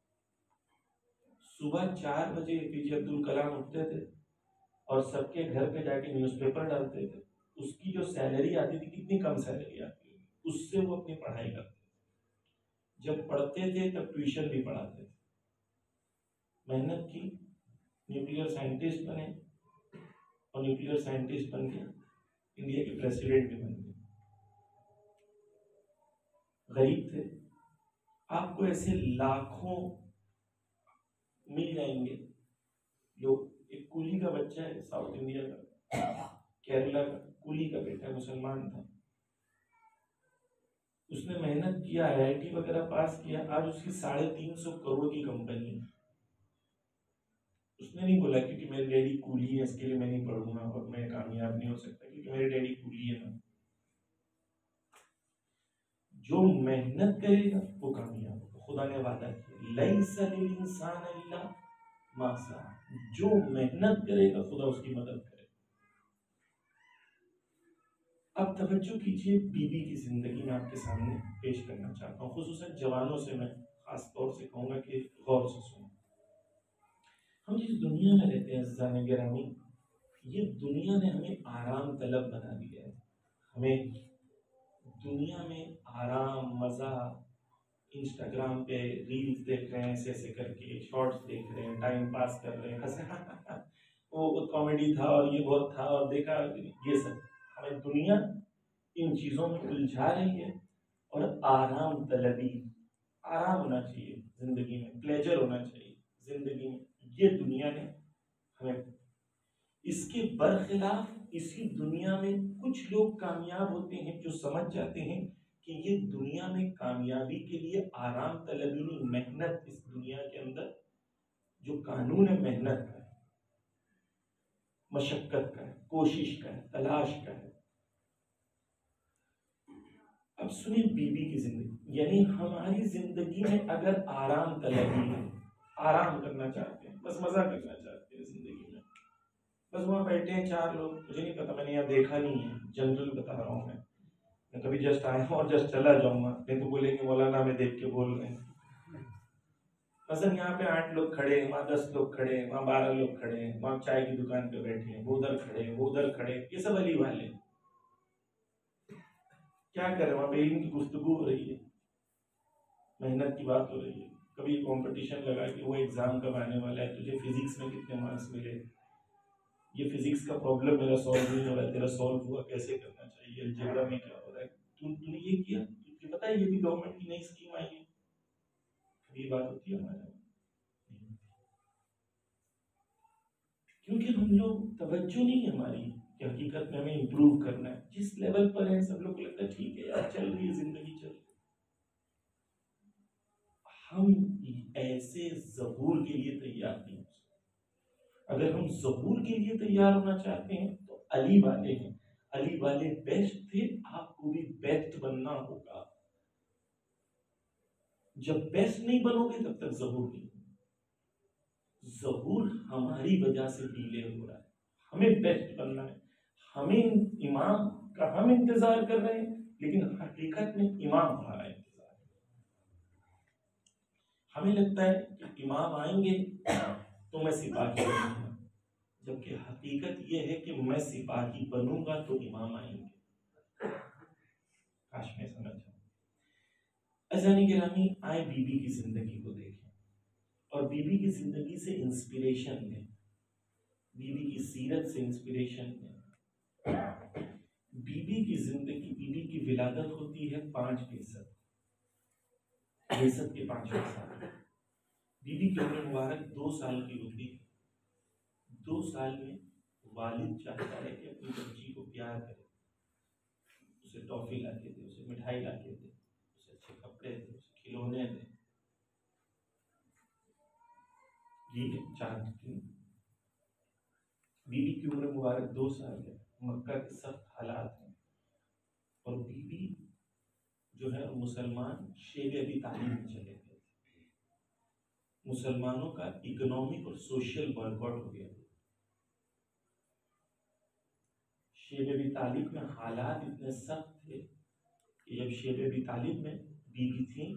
सुबह 4 बजे APJ अब्दुल कलाम उठते थे और सबके घर पे जाके न्यूज़पेपर डालते थे। उसकी जो सैलरी आती थी, कितनी कम सैलरी आती थी, उससे वो अपनी पढ़ाई करते थे। जब पढ़ते थे तब ट्यूशन भी पढ़ाते थे। मेहनत की, न्यूक्लियर साइंटिस्ट बने, और न्यूक्लियर साइंटिस्ट बन के इंडिया के प्रेसिडेंट भी बन गए। गरीब थे। आपको ऐसे लाखों मिल जाएंगे लोग। एक कुली का बच्चा है साउथ इंडिया का, केरला का, कुली का बेटा, मुसलमान था, उसने मेहनत किया, IIT वगैरह पास किया, आज उसकी 350 करोड़ की कंपनी है। उसने नहीं बोला क्योंकि मेरे डैडी कूली है इसके लिए मैं नहीं पढ़ूंगा और मैं कामयाब नहीं हो सकता क्योंकि मेरे डैडी कूली है ना। जो मेहनत करेगा वो कामयाब होगा। खुदा ने वादा किया, लैसा लिल इंसान इल्ला मा सआ, जो मेहनत करेगा खुदा उसकी मदद करेगा। अब तवज्जो कीजिए, बीबी की जिंदगी में आपके सामने पेश करना चाहता हूँ, खुसूसन जवानों से मैं खास तौर से कहूंगा कि गौर से सुनो। हम जिस दुनिया में रहते हैं अज़ीज़ान गिरामी, ये दुनिया ने हमें आराम तलब बना दिया है। हमें दुनिया में आराम, मजा, इंस्टाग्राम पे रील्स देख रहे हैं, ऐसे ऐसे करके शॉर्ट्स देख रहे हैं, टाइम पास कर रहे हैं, हंसे वो कॉमेडी था और ये बहुत था और देखा, ये सब हमें दुनिया इन चीजों में उलझा रही है। और आराम तलबी, आराम होना चाहिए जिंदगी में, प्लेजर होना चाहिए जिंदगी में, ये दुनिया ने हमें, इसके बरखिलाफ इसी दुनिया में कुछ लोग कामयाब होते हैं जो समझ जाते हैं कि ये दुनिया में कामयाबी के लिए आराम तलबी नहीं, मेहनत, इस दुनिया के अंदर जो कानून है मेहनत का है, मशक्कत का है, कोशिश का है, तलाश का है। अब सुनिए बीबी की जिंदगी, यानी हमारी जिंदगी में अगर आराम तलबी है, आराम करना चाहते हैं, बस मजा करना चाहते हैं जिंदगी में, बस वहाँ बैठे हैं 4 लोग, मुझे नहीं पता, मैंने यहाँ देखा नहीं है, जनरल बता रहा हूँ मैं कभी जस्ट आया हूँ और जस्ट चला जाऊंगा, नहीं तो बोलेंगे मौलाना में देख के बोल रहे हैं। मसलन यहाँ पे 8 लोग खड़े हैं, वहाँ 10 लोग खड़े हैं, वहाँ 12 लोग खड़े हैं, वहाँ चाय की दुकान पे बैठे हैं, वो उधर खड़े हैं, वो उधर खड़े हैं, ये सब अली वाले क्या कर रहे हैं? वहाँ पे इल्म की गुफ्तगू हो रही है, मेहनत की बात हो रही है। कभी कंपटीशन लगा कि वो एग्जाम कब आने वाला है, तुझे फिजिक्स में कितने मार्क्स मिले, ये फिजिक्स का प्रॉब्लम मेरा सॉल्व नहीं हो रहा है, तेरा सॉल्व हुआ, कैसे करना चाहिए, अलजेब्रा में क्या हो रहा है, तूने ये किया, तुझे पता है ये भी गवर्नमेंट की नई स्कीम आई है। ये बात होती है हमारे, क्योंकि हम लोग तवज्जो नहीं है हमारी कि हकीकत में हमें इम्प्रूव करना है। जिस लेवल पर है सब लोग को लगता है ठीक है यार, चल रही है जिंदगी, चल रही है। हम ऐसे ज़हूर के लिए तैयार नहीं हो सकते। अगर हम ज़हूर के लिए तैयार होना चाहते हैं तो अली वाले हैं, अली वाले बेस्ट थे, आपको भी बेस्ट बनना होगा। जब बेस्ट नहीं बनोगे तब तक ज़हूर नहीं। ज़हूर हमारी वजह से डिले हो रहा है, हमें बेस्ट बनना है, हमें इमाम का हम इंतजार कर रहे हैं, लेकिन हकीकत में इमाम हमारा इंतजार है। हमें लगता है कि इमाम आएंगे तो मैं सिपाही बनूंगा, जबकि हकीकत यह है कि मैं सिपाही बनूंगा तो इमाम आएंगे। काश में समझ जाऊं। अज़ानी गिरामी, आए बीबी की जिंदगी को देखें और बीबी की जिंदगी से इंस्पिरेशन लें, बीबी की सीरत से इंस्पिरेशन लें। बीबी की जिंदगी, बीबी की विलादत होती है 5%, बेसत के 5वें साल। बीबी की उम्र मुबारक 2 साल की होती है। 2 साल में वालिद चाहता है कि अपनी बच्ची को प्यार करे, उसे टॉफी ला के दे, उसे मिठाई ला के दे, उसे अच्छे कपड़े दे, उसे खिलौने दे, ये चाहती हूँ। बीबी की उम्र मुबारक 2 साल है, मक्का के सख्त हालात हैं और बीबी जो है मुसलमान शेब अभी तालीम में चले गए, मुसलमानों का इकोनॉमिक और सोशल बॉयकॉट हो गया। शेब अभी तालीब में हालात इतने सख्त थे कि जब शेब अभी तालीब में बीबी थी,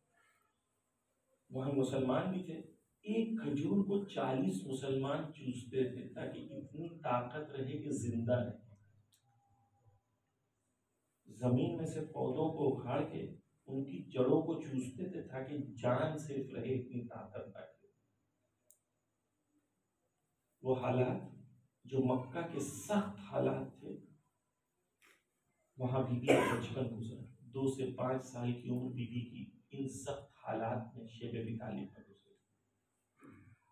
वहाँ मुसलमान भी थे, एक खजूर को 40 मुसलमान चूसते थे ताकि इतनी ताकत रहे कि जिंदा रहे। जमीन में से पौधों को उखाड़ के उनकी जड़ों को चूसते थे ताकि जान सिर्फ रहे, इतनी ताकत ताकि। वो हालात जो मक्का के सख्त हालात थे, वहां बीबी का बचपन गुजरा। 2 से 5 साल की उम्र बीबी की इन सख्त हालात में शेब अबी तालिब में गुजरी।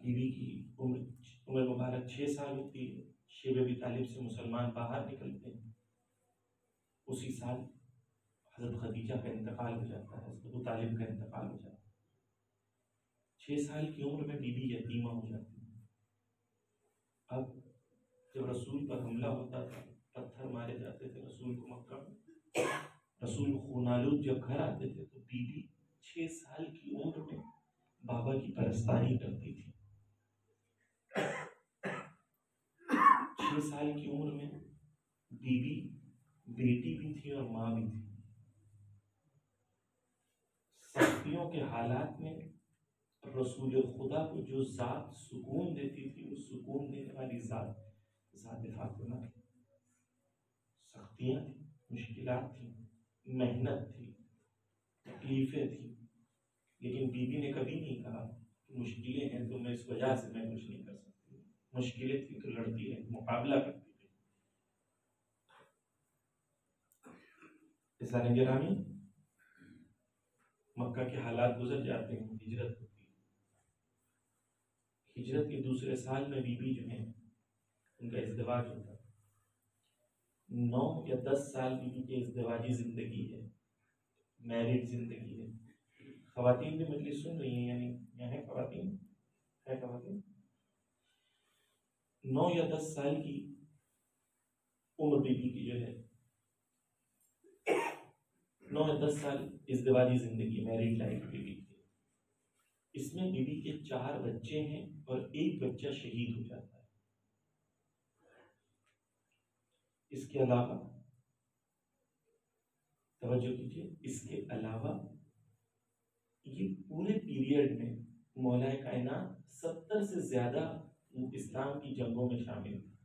बीवी की उम्र उम्र मुबारक 6 साल होती है। शेब अबी तालिब से मुसलमान बाहर निकलते हैं। उसी साल हज़रत खदीजा का इंतकाल हो जाता है, हज़रत अबू तालिब का इंतकाल हो जाता है। 6 साल की उम्र में बीवी यतीमा हो जाती है। अब जब रसूल पर हमला होता था, पत्थर मारे जाते थे रसूल को मक्का में, रसूल खूनालूद जब घर आते थे तो बीवी 6 साल की उम्र में बाबा की परस्तारी करती थी। 6 साल की उम्र में बीवी बेटी भी थी और माँ भी थी। सख्तियों के हालात में रसूल खुदा को जो ज़ात सुकून देती थी, वो सुकून देने वाली ज़ात फातिमा थी। सख्तियाँ थी, मुश्किलात थी, मेहनत थी, तकलीफ़ें थी, लेकिन बीवी ने कभी नहीं कहा कि मुश्किलें हैं तो मैं इस वजह से मैं कुछ नहीं कर सकती। मुश्किलें थी तो लड़ती रही, मुकाबला करती रही। इस्लाम गिरामी, मक्का के हालात गुजर जाते हैं, हिजरत होती है। हिजरत के दूसरे साल में बीवी जो है उनका इज़्दिवाज होता है। 9 या 10 साल बीवी की इज़्दिवाजी ज़िंदगी है, मैरिड ज़िंदगी है। ख़वातीन भी मजलिस सुन रही हैं, यानी यहाँ है ख़वातीन, है ख़वातीन। 9 या 10 साल की उम्र बीवी की जो है, 9 या 10 साल इज़्दिवाजी ज़िंदगी, मैरिड लाइफ बीवी की। इसमें बीवी के 4 बच्चे हैं और 1 बच्चा शहीद हो जाता है। इसके अलावा तवज्जो कीजिए, इसके अलावा ये पूरे पीरियड में मौलाए कायनात 70 से ज़्यादा इस्लाम की जंगों में शामिल थे।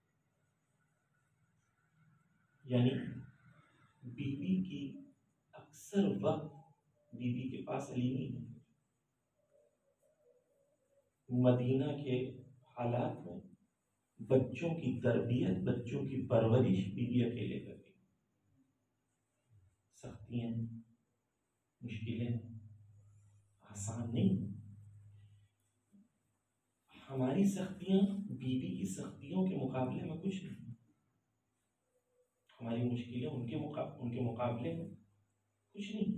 यानी बीवी की अक्सर वक्त बीवी के पास अली नहीं है। मदीना के हालात में बच्चों की तरबियत, बच्चों की परवरिश बीवी अकेले कर रही। सख्तियाँ, मुश्किलें आसान नहीं। हमारी सख्तियाँ बीवी की सख्तियों के मुकाबले में कुछ नहीं। हमारी मुश्किलें उनके मुकाबले में कुछ नहीं।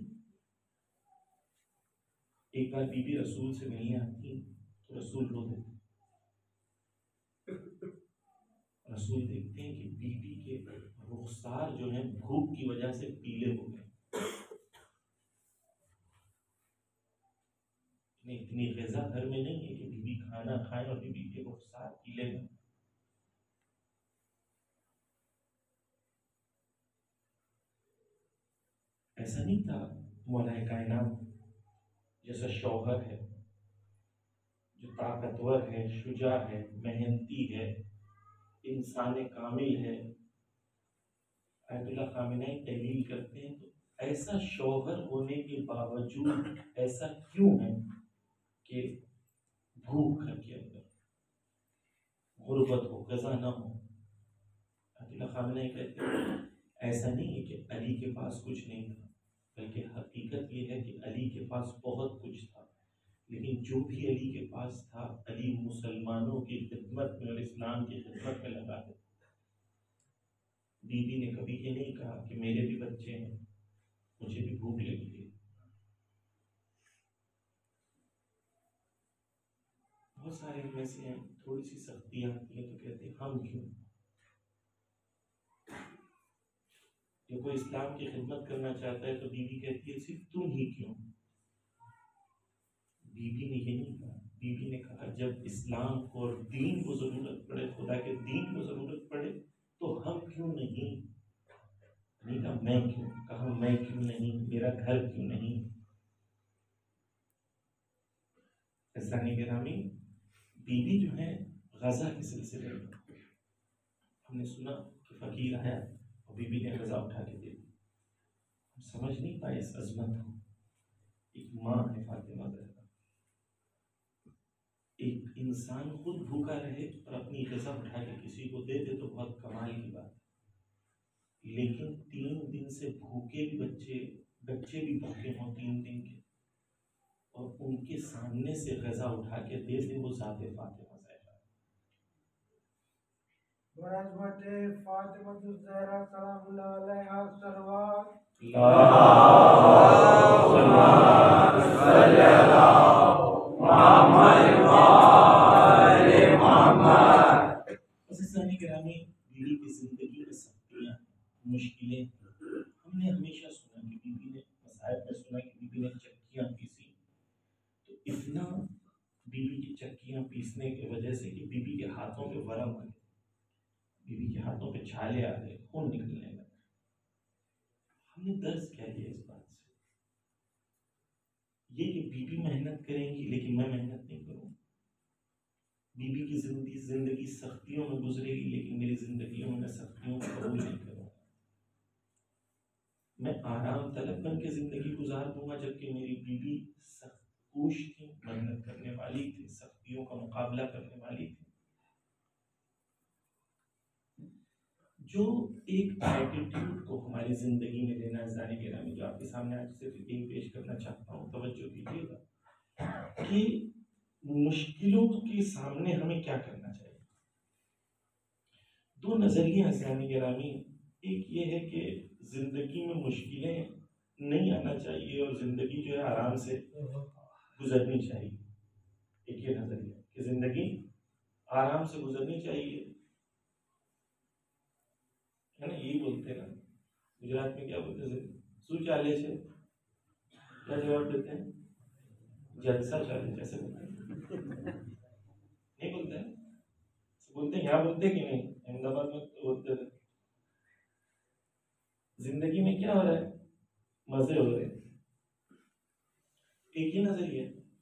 एक बार बीवी रसूल से मिलने आती तो रसूल रो देते। रसूल देखते हैं कि बीवी के रुखसार जो है भूख की वजह से पीले हो गए। इतनी ग़िज़ा घर में नहीं है कि बीवी खाना खाए और बीवी के रुखसार पीले हैं। ऐसा नहीं था। मौलाए कायनात जैसा शौहर है, जो ताकतवर है, शुजा है, मेहनती है, इंसान कामिल है, आयतुल्लाह खामेनी तहलील करते हैं तो ऐसा शौहर होने के बावजूद ऐसा क्यों है कि भूख घर के अंदर, गुर्बत हो, ग़ज़ा ना हो। आयतुल्लाह खामेनी कहते हैं ऐसा नहीं है कि अली के पास कुछ नहीं था, बल्कि हकीकत ये है कि अली के पास बहुत कुछ था, लेकिन जो भी अली के पास था, अली मुसलमानों की खिदमत में और इस्लाम की खिदमत में लगा है। बीवी ने कभी ये नहीं कहा कि मेरे भी बच्चे हैं, मुझे भी भूख लगी है। बहुत सारे ऐसे हैं, थोड़ी सी सख्तियाँ आती है तो कहते हैं हम क्यों। जो कोई इस्लाम की खिदमत करना चाहता है तो बीवी कहती है सिर्फ तुम ही क्यों। बीवी ने ये नहीं कहा, बीवी ने कहा जब इस्लाम को और दीन को ज़रूरत पड़े, खुदा के दीन को ज़रूरत पड़े तो हम क्यों नहीं। नहीं कहा मैं क्यों, कहा मैं क्यों नहीं, मेरा घर क्यों नहीं। ऐसा नहीं गिरामी, बीवी जो है गज़ा के सिलसिले में हमने सुना कि फ़कीर आया और बीवी ने गज़ा उठा के दे दी। हम समझ नहीं पाए इस अज़मत को। एक माँ है फातिमा ज़हरा, एक इंसान खुद भूखा रहे और अपनी गज़ा उठा के किसी को दे दे तो बहुत कमाल की बात है। लेकिन 3 दिन से भूखे भी बच्चे भी भूखे हों 3 दिन के, और उनके सामने से गजा उठा के दे दे वो ज़ाते फातिमा बीवी की जिंदगी में सख्तियां मुश्किलें, हमने हमेशा सुना कि बीवी ने मसाइब में सुना कि बीवी ने चक्कियां पीसी, तो इतना बीवी की चक्कियां पीसने की वजह से कि बीवी के हाथों पे वरम आ गए, बीवी के हाथों पे छाले आ गए, खून निकलने लगा। हमने दर्द क्या लिया इस बात से, ये कि बीवी मेहनत करेंगी लेकिन मैं मेहनत नहीं करूंगा, बीवी की जिंदगी सख्तियों में गुजरेगी लेकिन मेरी जिंदगियों में सख्तियों को कबूल नहीं करूंगा। मैं आराम तलब बन के जिंदगी गुजार दूंगा जबकि मेरी बीवी सख्त कोश थी, मेहनत करने वाली थी, सख्तियों का मुकाबला करने वाली थी। जो एक एटीट्यूड को हमारी जिंदगी में लेना है जाने के नाम, जो आपके सामने आज सिर्फ एक पेश करना चाहता हूँ, तवज्जो कीजिएगा कि मुश्किलों के सामने हमें क्या करना चाहिए। दो नजरिए इस्लामी गिरामी, एक ये है कि जिंदगी में मुश्किलें नहीं आना चाहिए और जिंदगी जो है आराम से गुजरनी चाहिए। एक ये नजरिया कि जिंदगी आराम से गुजरनी चाहिए, है ना, यही बोलते हैं ना गुजरात में, क्या बोलते हैं, शू चाले छे, क्या जवाब देते हैं, जलसा चाले, जैसे बोलते हैं, नहीं बोलते हैं, बोलते हैं, यहाँ बोलते कि नहीं, अहमदाबाद में तो बोलते हैं जिंदगी में क्या हो रहा है, मजे हो रहे हैं। एक ही नजरिया।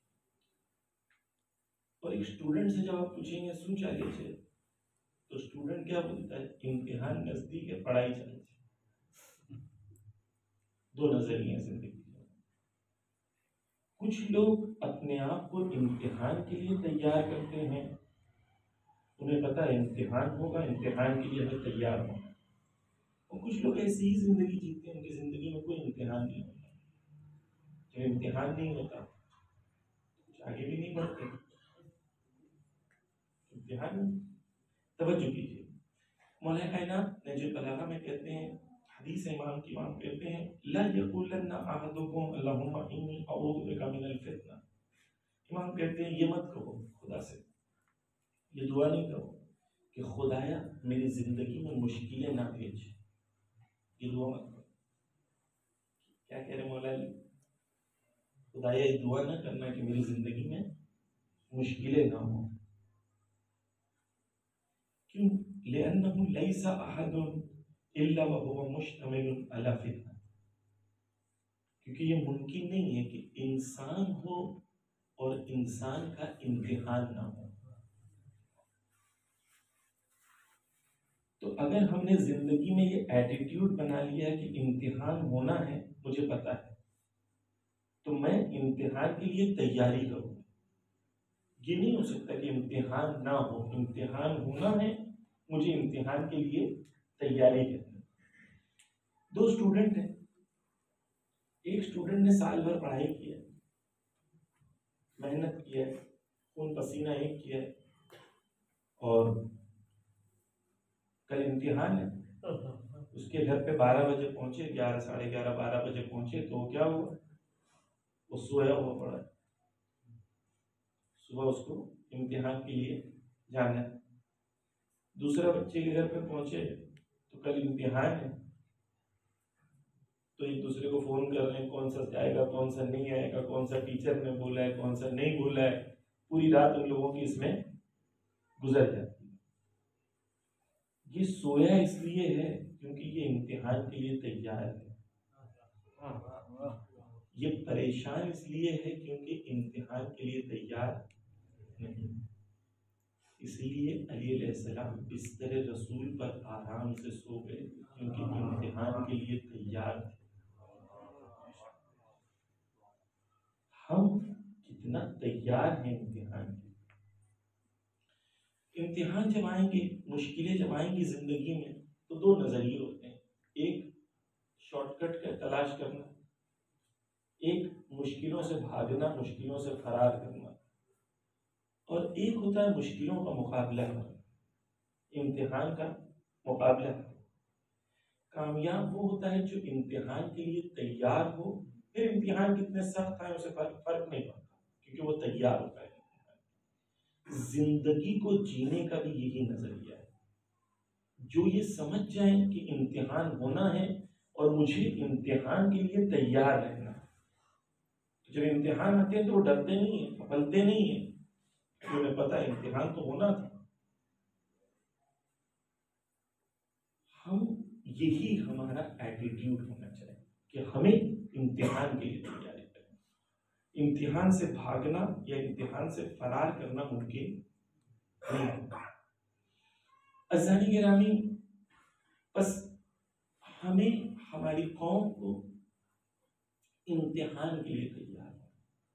और एक स्टूडेंट से जब आप पूछेंगे शू चाले छे, तो स्टूडेंट क्या बोलता है, इम्तिहान नजदीक है, पढ़ाई चाले छे। दो नजरिए जिंदगी। कुछ लोग अपने आप को इम्तिहान के लिए तैयार करते हैं, उन्हें पता है इम्तिहान होगा, इम्तिहान के लिए हमें तैयार होना। और कुछ लोग ऐसी ही जिंदगी जीते हैं, उनकी जिंदगी में कोई इम्तिहान नहीं होता। जब इम्तिहान नहीं होता कुछ आगे भी नहीं बढ़ते। इम्तिहान, तवज्जो कीजिए, मौलाना कायनात नहजुल बलागा में कहते हैं, हदीस इमाम कहते हैं, ला यक़ूलन्ना अहदुकुम अल्लाहुम्मा इन्नी अऊज़ु बिका मिनल फितना। इमाम कहते हैं ये मत कहो खुदा से, ये दुआ नहीं करो कि खुदाया मेरी जिंदगी में मुश्किलें ना भेज, ये दुआ मत करो। क्या कह रहे मौला जी, खुदाया ये दुआ ना करना कि मेरी जिंदगी में मुश्किलें ना हो। क्यों? लिअन्नहु लैसा अहदुन इल्ला वहुवा मुश्तमिलुन अला फितना, क्योंकि ये मुमकिन नहीं है कि इंसान हो और इंसान का इम्तिहान ना हो। तो अगर हमने जिंदगी में ये एटीट्यूड बना लिया है कि इम्तिहान होना है, मुझे पता है, तो मैं इम्तिहान के लिए तैयारी करूंगा। ये नहीं हो सकता कि इम्तिहान ना हो, इम्तिहान होना है, मुझे इम्तिहान के लिए तैयारी करनी। दो स्टूडेंट हैं, एक स्टूडेंट ने साल भर पढ़ाई किया, मेहनत किया, खून पसीना एक किया, और कल इम्तिहान है। उसके घर पे 12 बजे पहुंचे, 11, साढ़े 11, 12 बजे पहुंचे, तो क्या हुआ, वो सोया हुआ पड़ा है। सुबह उसको इम्तिहान के लिए जाना है। दूसरा बच्चे के घर पे पहुंचे तो कल इम्तिहान है, तो एक दूसरे को फोन कर रहे हैं, कौन सा आएगा, कौन सा नहीं आएगा, कौन सा टीचर ने बोला है, कौन सा नहीं बोला है। पूरी रात उन लोगों की इसमें गुजर जाती है। ये सोया इसलिए है क्योंकि ये इम्तिहान के लिए तैयार है। ये परेशान इसलिए है क्योंकि इम्तिहान के लिए तैयार नहीं। इसलिए अली अलैहिस्सलाम बिस्तर रसूल पर आराम से सो गए क्योंकि इम्तिहान के लिए तैयार थे। हम कितना तैयार हैं इम्तिहान के। इम्तिहान जब आएंगे, मुश्किलें जब आएंगी जिंदगी में, तो दो नजरिए होते हैं, एक शॉर्टकट का तलाश करना, एक मुश्किलों से भागना, मुश्किलों से फरार करना, और एक होता है मुश्किलों का मुकाबला करना, इम्तिहान का मुकाबला करना। कामयाब वो होता है जो इम्तिहान के लिए तैयार हो, फिर इम्तिहान कितने सख्त आए उसे फर्क नहीं पड़ता, क्योंकि वो तैयार होता है। जिंदगी को जीने का भी यही नजरिया है, जो ये समझ जाए कि इम्तिहान होना है और मुझे इम्तिहान के लिए तैयार रहना है। जब इम्तिहान आते हैं तो वो डरते नहीं है, फंसते नहीं है, क्योंकि उन्हें पता है इम्तिहान तो होना था। हम यही हमारा एटीट्यूड होना चाहिए कि हमें इम्तिहान के लिए तैयारी करनी। इम्तिहान से भागना या इम्तिहान से फरार करना मुमकिन नहीं होता। अज़ानी गिरामी, बस हमें हमारी कौम को इम्तिहान के लिए तैयार है।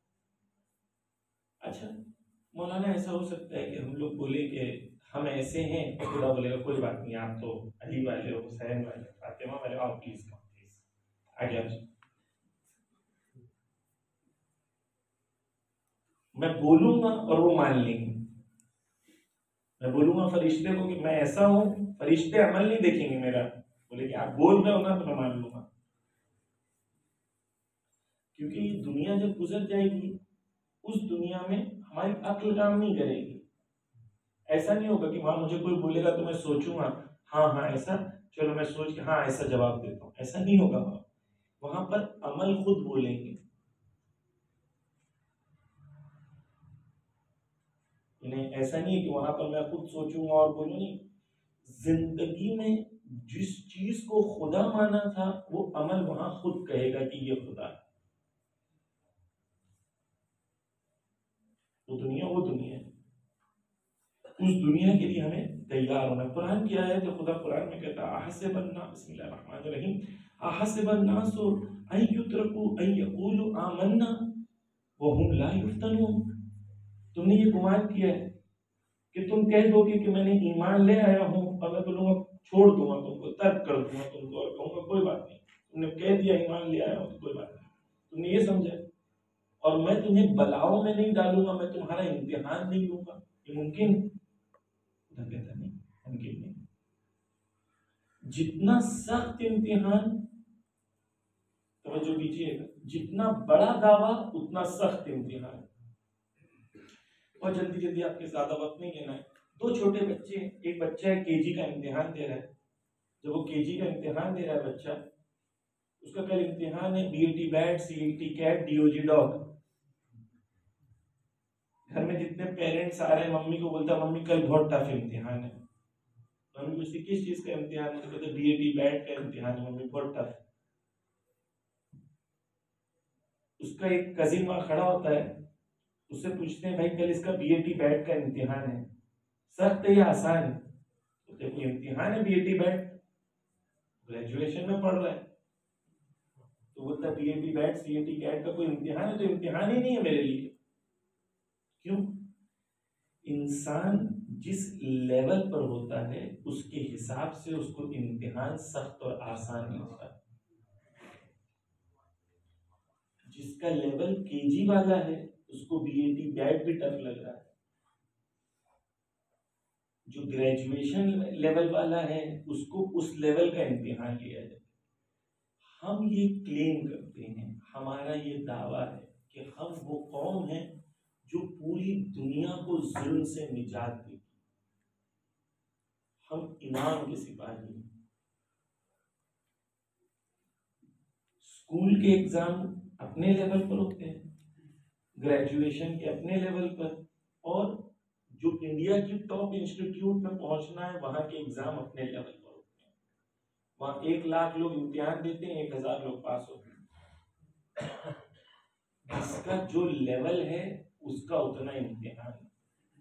अच्छा, मौलाना ऐसा हो सकता है कि हम लोग बोले कि हम ऐसे हैं, तो खुदा बोलेगा कोई बात नहीं, आप तो अली वाले हो, हुसैन वाले, फातिमा वाले, आओ प्लीज कम प्लीज आगे आ जाओ। मैं बोलूंगा और वो मान लेंगे। मैं बोलूंगा फरिश्ते को कि मैं ऐसा हूं, फरिश्ते अमल नहीं देखेंगे मेरा, बोले कि आप बोल रहे हो ना तो मैं मान लूंगा। क्योंकि दुनिया जब गुजर जाएगी, उस दुनिया में हमारी अक्ल काम नहीं करेगी। ऐसा नहीं होगा कि वहां मुझे कोई बोलेगा तो मैं सोचूंगा हाँ हाँ ऐसा, चलो मैं सोच के हाँ ऐसा जवाब देता हूँ, ऐसा नहीं होगा। वहां पर अमल खुद बोलेंगे। इन्हें ऐसा नहीं है कि वहां पर मैं खुद सोचूंगा और बोलूँ, नहीं। जिंदगी में जिस चीज को खुदा माना था वो अमल वहां खुद कहेगा कि ये खुदा है। वो दुनिया है। उस दुनिया के लिए हमें तैयार होना। कुरान की आयत है, खुदा कुरान में कहता है अहसिबन्ना, बिस्मिल्लाहिर्रहमानिर्रहीम, अहसिबन्नासु अन युत्रकू अन यक़ूलू आमन्ना व हुम ला युफ्तनून। तुमने ये गुमान किया है कि तुम कह दोगे कि मैंने ईमान ले आया हूँ, और मैं बोलूंगा छोड़ दूंगा तुमको, तर्क कर दूंगा तुमको, और कहूंगा कोई बात नहीं, तुमने कह दिया ईमान ले आया हूँ तो कोई बात नहीं, तुमने ये समझा, और मैं तुम्हें बलाओं में नहीं डालूंगा, मैं तुम्हारा इम्तिहान नहीं लूंगा। ये मुमकिन? कहता नहीं, मुमकिन नहीं। जितना सख्त इम्तिहान, तवज्जो दीजिएगा, जितना बड़ा दावा उतना सख्त इम्तिहान। और जल्दी जल्दी, आपके ज्यादा वक्त नहीं लेना है। दो छोटे बच्चे, एक बच्चा है केजी का इम्तिहान दे रहा है। जब वो केजी का इम्तिहान दे रहा है बच्चा, उसका कल इम्तिहान है B A T bat, C E T cat, D O G dog. घर में जितने पेरेंट्स आ रहे हैं, मम्मी को बोलता है मम्मी कल बहुत टफ इम्तिहान है। मम्मी पूछती किस चीज का इम्तिहान है, तो कहते बीएटी बैट का इम्तिहान है मम्मी, बहुत टफ। उसका एक कजिन वहां खड़ा होता है, उससे पूछते हैं भाई कल इसका बीएटी बैट का इम्तिहान है, सख्त है या आसान है? तो देखो इम्तिहान है बीएटी बैट, ग्रेजुएशन में पढ़ रहा है, तो बोलता बीएटी बैट सीएटी कैट का कोई इम्तिहान है? तो इम्तिहान ही नहीं है मेरे लिए। क्यों? इंसान जिस लेवल पर होता है उसके हिसाब से उसको इम्तिहान सख्त और आसान लगता है। जिसका लेवल केजी वाला है उसको बीएटी बैट भी टफ लग रहा है, जो ग्रेजुएशन लेवल वाला है उसको उस लेवल का इम्तिहान लिया जाए। हम ये क्लेम करते हैं, हमारा ये दावा है कि हम वो कौम है जो पूरी दुनिया को जुल्म से निजात देगी। हम इमाम के सिपाही हैं। स्कूल के एग्जाम अपने लेवल पर होते हैं, ग्रेजुएशन के अपने लेवल पर, और जो इंडिया की टॉप इंस्टीट्यूट में पहुंचना है वहां के एग्जाम अपने लेवल पर होते हैं। वहां 1 लाख लोग इम्तिहान देते हैं, 1000 लोग पास होते हैं। इसका जो लेवल है उसका उतना इम्तिहान है।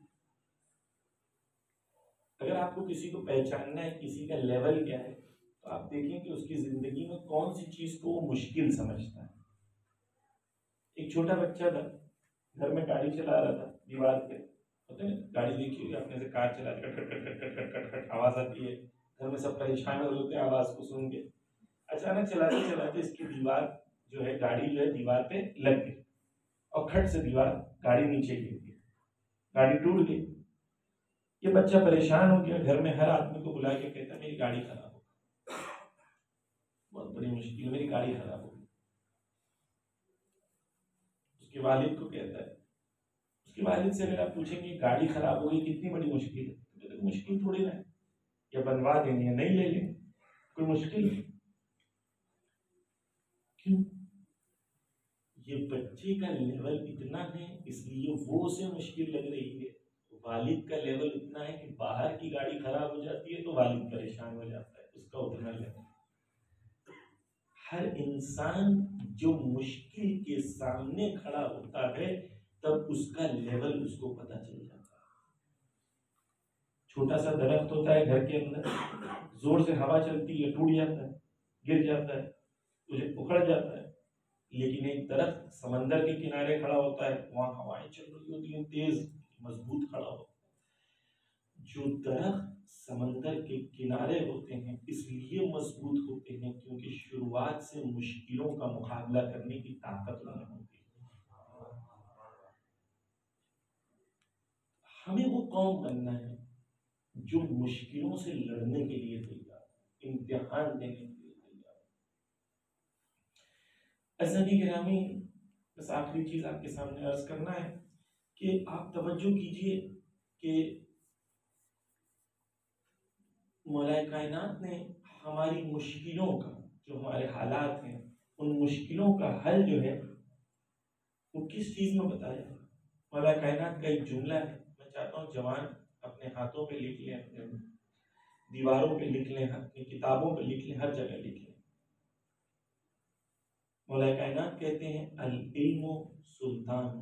अगर आपको किसी को पहचानना है किसी का लेवल क्या है, तो आप देखें कि उसकी जिंदगी में कौन सी चीज को वो मुश्किल समझता है। एक छोटा बच्चा था, घर में गाड़ी चला रहा था, दीवार पे होते हैं गाड़ी, देखी होगी आपने से, कार चला कट कट कट कट कट कट कट कट आवाज आती है, घर में सब परेशान हो होते हैं आवाज को सुन के। अचानक चलाते चलाते इसकी दीवार जो है गाड़ी जो है दीवार पे लग गई और खट से दीवार गाड़ी नीचे गिर गई, गाड़ी टूट गई। ये बच्चा परेशान हो गया, घर में हर आदमी को बुला के कहता है मेरी गाड़ी खराब हो गई, बहुत बड़ी मुश्किल, मेरी गाड़ी खराब हो गई। उसके वालिद को कहता है, उसके वालिद से अगर आप पूछेंगे गाड़ी खराब हो गई कितनी बड़ी मुश्किल है, तो मुश्किल थोड़ी ना है, या बनवा देंगे या नहीं ले लेंगे, कोई मुश्किल नहीं। क्यों? ये बच्चे का लेवल इतना है इसलिए वो उसे मुश्किल लग रही है। वालिद का लेवल इतना है कि बाहर की गाड़ी खराब हो जाती है तो वालिद परेशान हो जाता है, उसका उतना लेवल। हर इंसान जो मुश्किल के सामने खड़ा होता है तब उसका लेवल उसको पता चल जाता है। छोटा सा दरख्त होता है घर के अंदर, जोर से हवा चलती है, टूट जाता है, गिर जाता है, उसे उखड़ जाता है। लेकिन एक दरख्त समंदर के किनारे खड़ा होता है, वहां हवाएं चल रही होती हैं तेज, मजबूत खड़ा होता है। जो दरख्त समंदर के किनारे होते हैं इसलिए मजबूत होते हैं क्योंकि शुरुआत से मुश्किलों का मुकाबला करने की ताकत उनमें होती है। हमें वो कौम बनना है जो मुश्किलों से लड़ने के लिए तैयार, इम्तिहान देने के लिए तैयार। अज़नी गिरामी, बस आखिरी चीज आपके सामने अर्ज करना है कि आप तवज्जो कीजिए कि मौलाए कायनात ने हमारी मुश्किलों का, जो हमारे हालात हैं उन मुश्किलों का हल जो है वो किस चीज में बताया। मौलाए कायनात का एक जुमला है, मैं चाहता हूँ जवान अपने हाथों पे लिख लें, अपने दीवारों पे लिख लें, अपनी किताबों पे लिख लें, हर जगह लिख लें। मौलाए कायनात कहते हैं अल इल्मु सुल्तान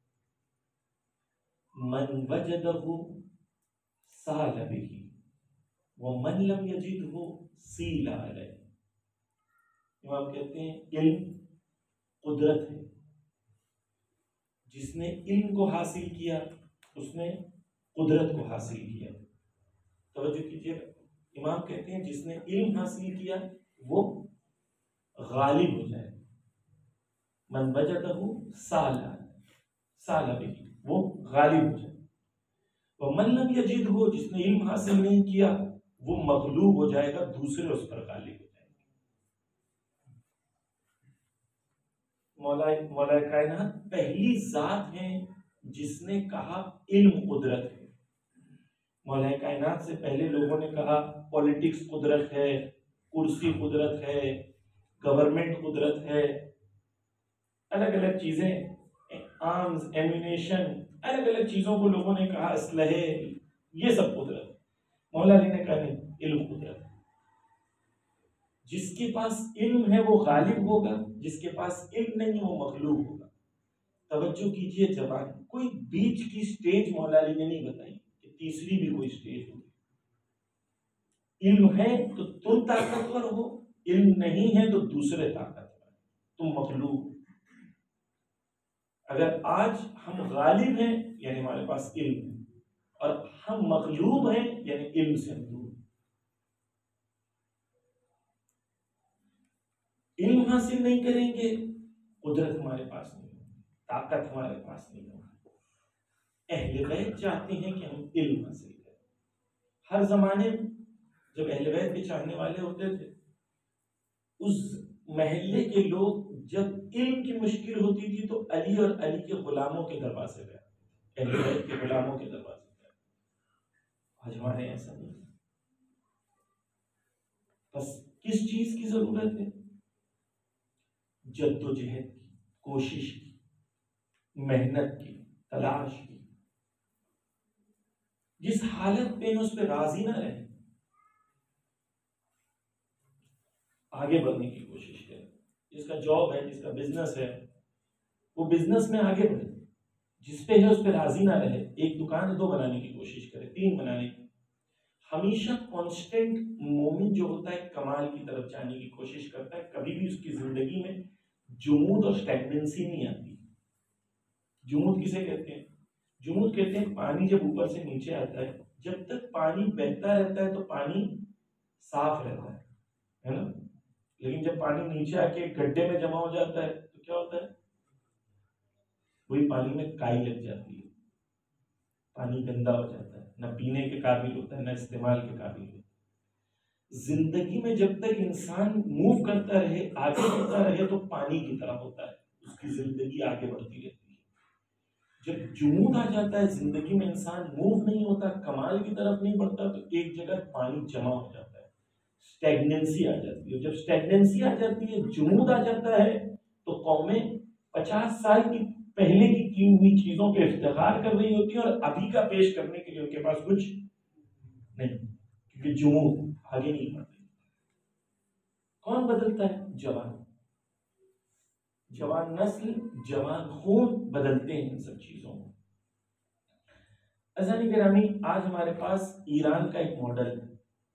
मन वजदहु साल बिही व मन लम यजिदहु सीला अलैहि। इमाम कहते हैं इल्म कुदरत है, जिसने इल्म को हासिल किया उसने कुदरत को हासिल किया। तवज्जो कीजिएगा, इमाम कहते हैं जिसने इल्म हासिल किया वो गालिब हो जाए। मन वजदहु साला बिही, वो गालिब हो जाए। वो मन लम यजिदहु, जिसने इल्म हासिल नहीं किया वो मगलूब हो जाएगा, दूसरे उस पर गालिब हो जाएंगे। मौलाए कायनात पहली जात है जिसने कहा इल्म कुदरत है। मौलाए कायनात से पहले लोगों ने कहा पॉलिटिक्स कुदरत है, कुर्सी कुदरत है, गवर्नमेंट कुदरत है, अलग अलग चीजें, आर्म्स, एम्यूनेशन, अलग अलग चीजों को लोगों ने कहा असलहे, ये सब कुदरत। मौला अली ने कहा नहीं, इल्म कुदरत। जिसके पास इल्म है वो गालिब होगा, जिसके पास इल्म नहीं है वो मगलूब होगा। तवज्जो कीजिए जवान, कोई बीच की स्टेज मौला अली ने नहीं बताई कि तीसरी भी कोई स्टेज होगी। इल्म है तो तुम ताकतवर हो, इल्म नहीं है तो दूसरे ताकतवर, तुम मखलूक। अगर आज हम गालिब हैं यानी हमारे पास इल्म है, और हम मखलूब हैं यानी इल्म से हम दूर। इल्म हासिल नहीं करेंगे, कुदरत हमारे पास नहीं होगी, ताकत हमारे पास नहीं होगी। अहले बैत चाहते हैं कि हम इल्म हासिल करें। हर जमाने जब अहले बैत के चाहने वाले होते थे, उस महल्ले के लोग जब इल्म की मुश्किल होती थी तो अली और अली के गुलामों के दरवाजे पे, अहले बैत के गुलामों के दरवाजे पे। आज हमारे ऐसा नहीं। बस किस चीज की जरूरत है? जद्दोजहद की, कोशिश की, मेहनत की, तलाश की। जिस हालत में उस पर राजी ना रहे, आगे बढ़ने की कोशिश करें। जिसका जॉब है, जिसका बिजनेस है, वो बिजनेस में आगे बढ़े। जिस पे है उस पर राजी ना रहे, एक दुकान 2 बनाने की कोशिश करे, 3 बनाने की। हमेशा कांस्टेंट मोमिन जो होता है कमाल की तरफ जाने की कोशिश करता है, कभी भी उसकी जिंदगी में जुमूद और स्टैग्नेंसी नहीं आती। जुमूद किसे कहते हैं? जुमूद कहते हैं पानी जब ऊपर से नीचे आता है, जब तक पानी बहता रहता है तो पानी साफ रहता है ना। लेकिन जब पानी नीचे आके गड्ढे में जमा हो जाता है तो क्या होता है, वही पानी में काई लग जाती है, पानी गंदा हो जाता है, न पीने के काबिल होता है, न इस्तेमाल के काबिल होता है। जिंदगी में जब तक इंसान मूव करता रहे, आगे बढ़ता रहे, तो पानी की तरह होता है, उसकी जिंदगी आगे बढ़ती रहती है। जब जुनून आ जाता है जिंदगी में, इंसान मूव नहीं होता, कमाल की तरफ नहीं बढ़ता, तो एक जगह पानी जमा हो जाता है, स्टेगनेंसी आ जाती है। जब स्टेगनेंसी आ जाती है, जुनून आ जाता है, तो कौमें 50 साल की पहले की हुई चीजों पे इफ्तिखार कर रही होती है और अभी का पेश करने के लिए उनके पास कुछ नहीं, क्योंकि जुनून आगे नहीं बढ़ती। कौन बदलता है? जवान, जवान नस्ल, जवान खून बदलते हैं इन सब चीजों को। अज़ानी गिरामी, आज हमारे पास ईरान का एक मॉडल है।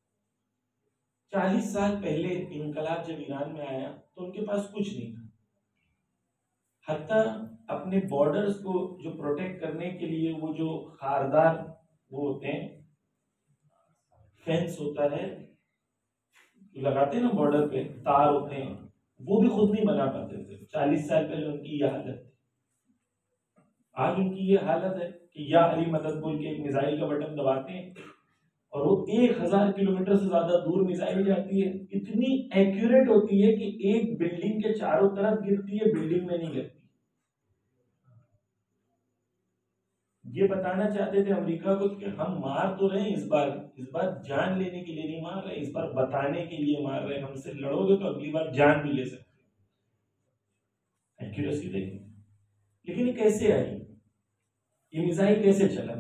40 साल पहले इनकलाब जब ईरान में आया तो उनके पास कुछ नहीं था, हत्ता अपने बॉर्डर्स को जो प्रोटेक्ट करने के लिए वो जो खारदार वो होते हैं, फेंस होता है, लगाते हैं ना बॉर्डर पे, तार होते हैं, वो भी खुद नहीं बना पाते थे। 40 साल पहले उनकी यह हालत थी। आज उनकी ये हालत है कि या अली मदद बोल के एक मिसाइल का बटन दबाते हैं और वो 1000 किलोमीटर से ज्यादा दूर मिसाइल जाती है, इतनी एक्यूरेट होती है कि एक बिल्डिंग के चारों तरफ गिरती है, बिल्डिंग में नहीं गिरती। ये बताना चाहते थे अमेरिका को कि हम मार तो रहे हैं, इस बार जान लेने के लिए नहीं मार रहे, इस बार बताने के लिए मार रहे हैं। हमसे लड़ोगे तो अगली बार जान भी ले सकते। एक्यूरेसी देखिए। लेकिन ये कैसे आई, ये मिसाइल कैसे चला?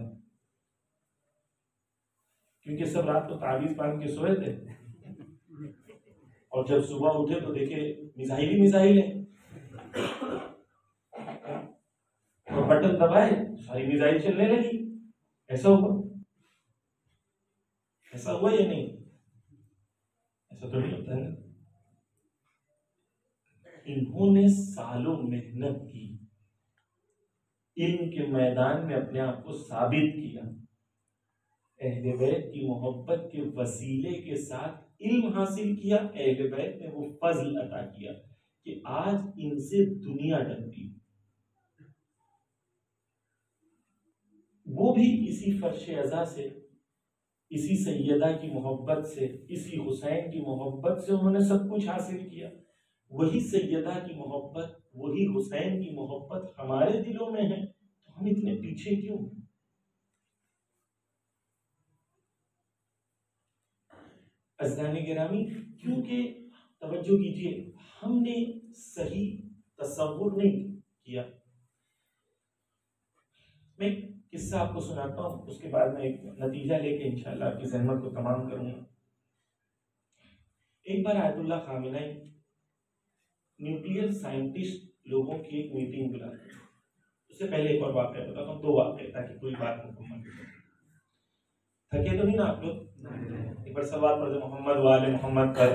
क्योंकि सब रात को ताबीज बांध के सोए थे और जब सुबह उठे तो देखे मिसाइल ही मिसाइल है, और बटन दबाए सारी मिसाइल चलने लगी। ऐसा हुआ? ऐसा हुआ या नहीं? ऐसा तो नहीं होता है ना। इन्होंने सालों मेहनत की, इल्म के मैदान में अपने आप को साबित किया, अहले बैत की मोहब्बत के वसीले के साथ इल्म हासिल किया, अहले बैत ने वो फजल अता किया कि आज इनसे दुनिया डरती। वो भी इसी फर्श अज़ा से, इसी सैयदा की मोहब्बत से, इसी हुसैन की मोहब्बत से उन्होंने सब कुछ हासिल किया। वही सैयदा की मोहब्बत, वही हुसैन की मोहब्बत हमारे दिलों में है, तो हम इतने पीछे क्यों? अज़ानी गिरामी, क्योंकि तवज्जो कीजिए, हमने सही तसव्वुर नहीं किया। मैं किस्सा आपको सुनाता हूँ, उसके बाद में एक नतीजा लेके इंशाल्लाह आपकी ज़हमत को तमाम करूंगा। एक बार आयतुल्लाह खामेनी न्यूक्लियर साइंटिस्ट लोगों की एक मीटिंग बुलाते हैं। उससे पहले एक और वाक़या बताता हूँ, 2 वाक़ये, ताकि पूरी बात मुकम्मल हो जाए। थके तो नहीं ना आप लोग? एक बार सवाल पढ़ते, मोहम्मद वाले मोहम्मद पर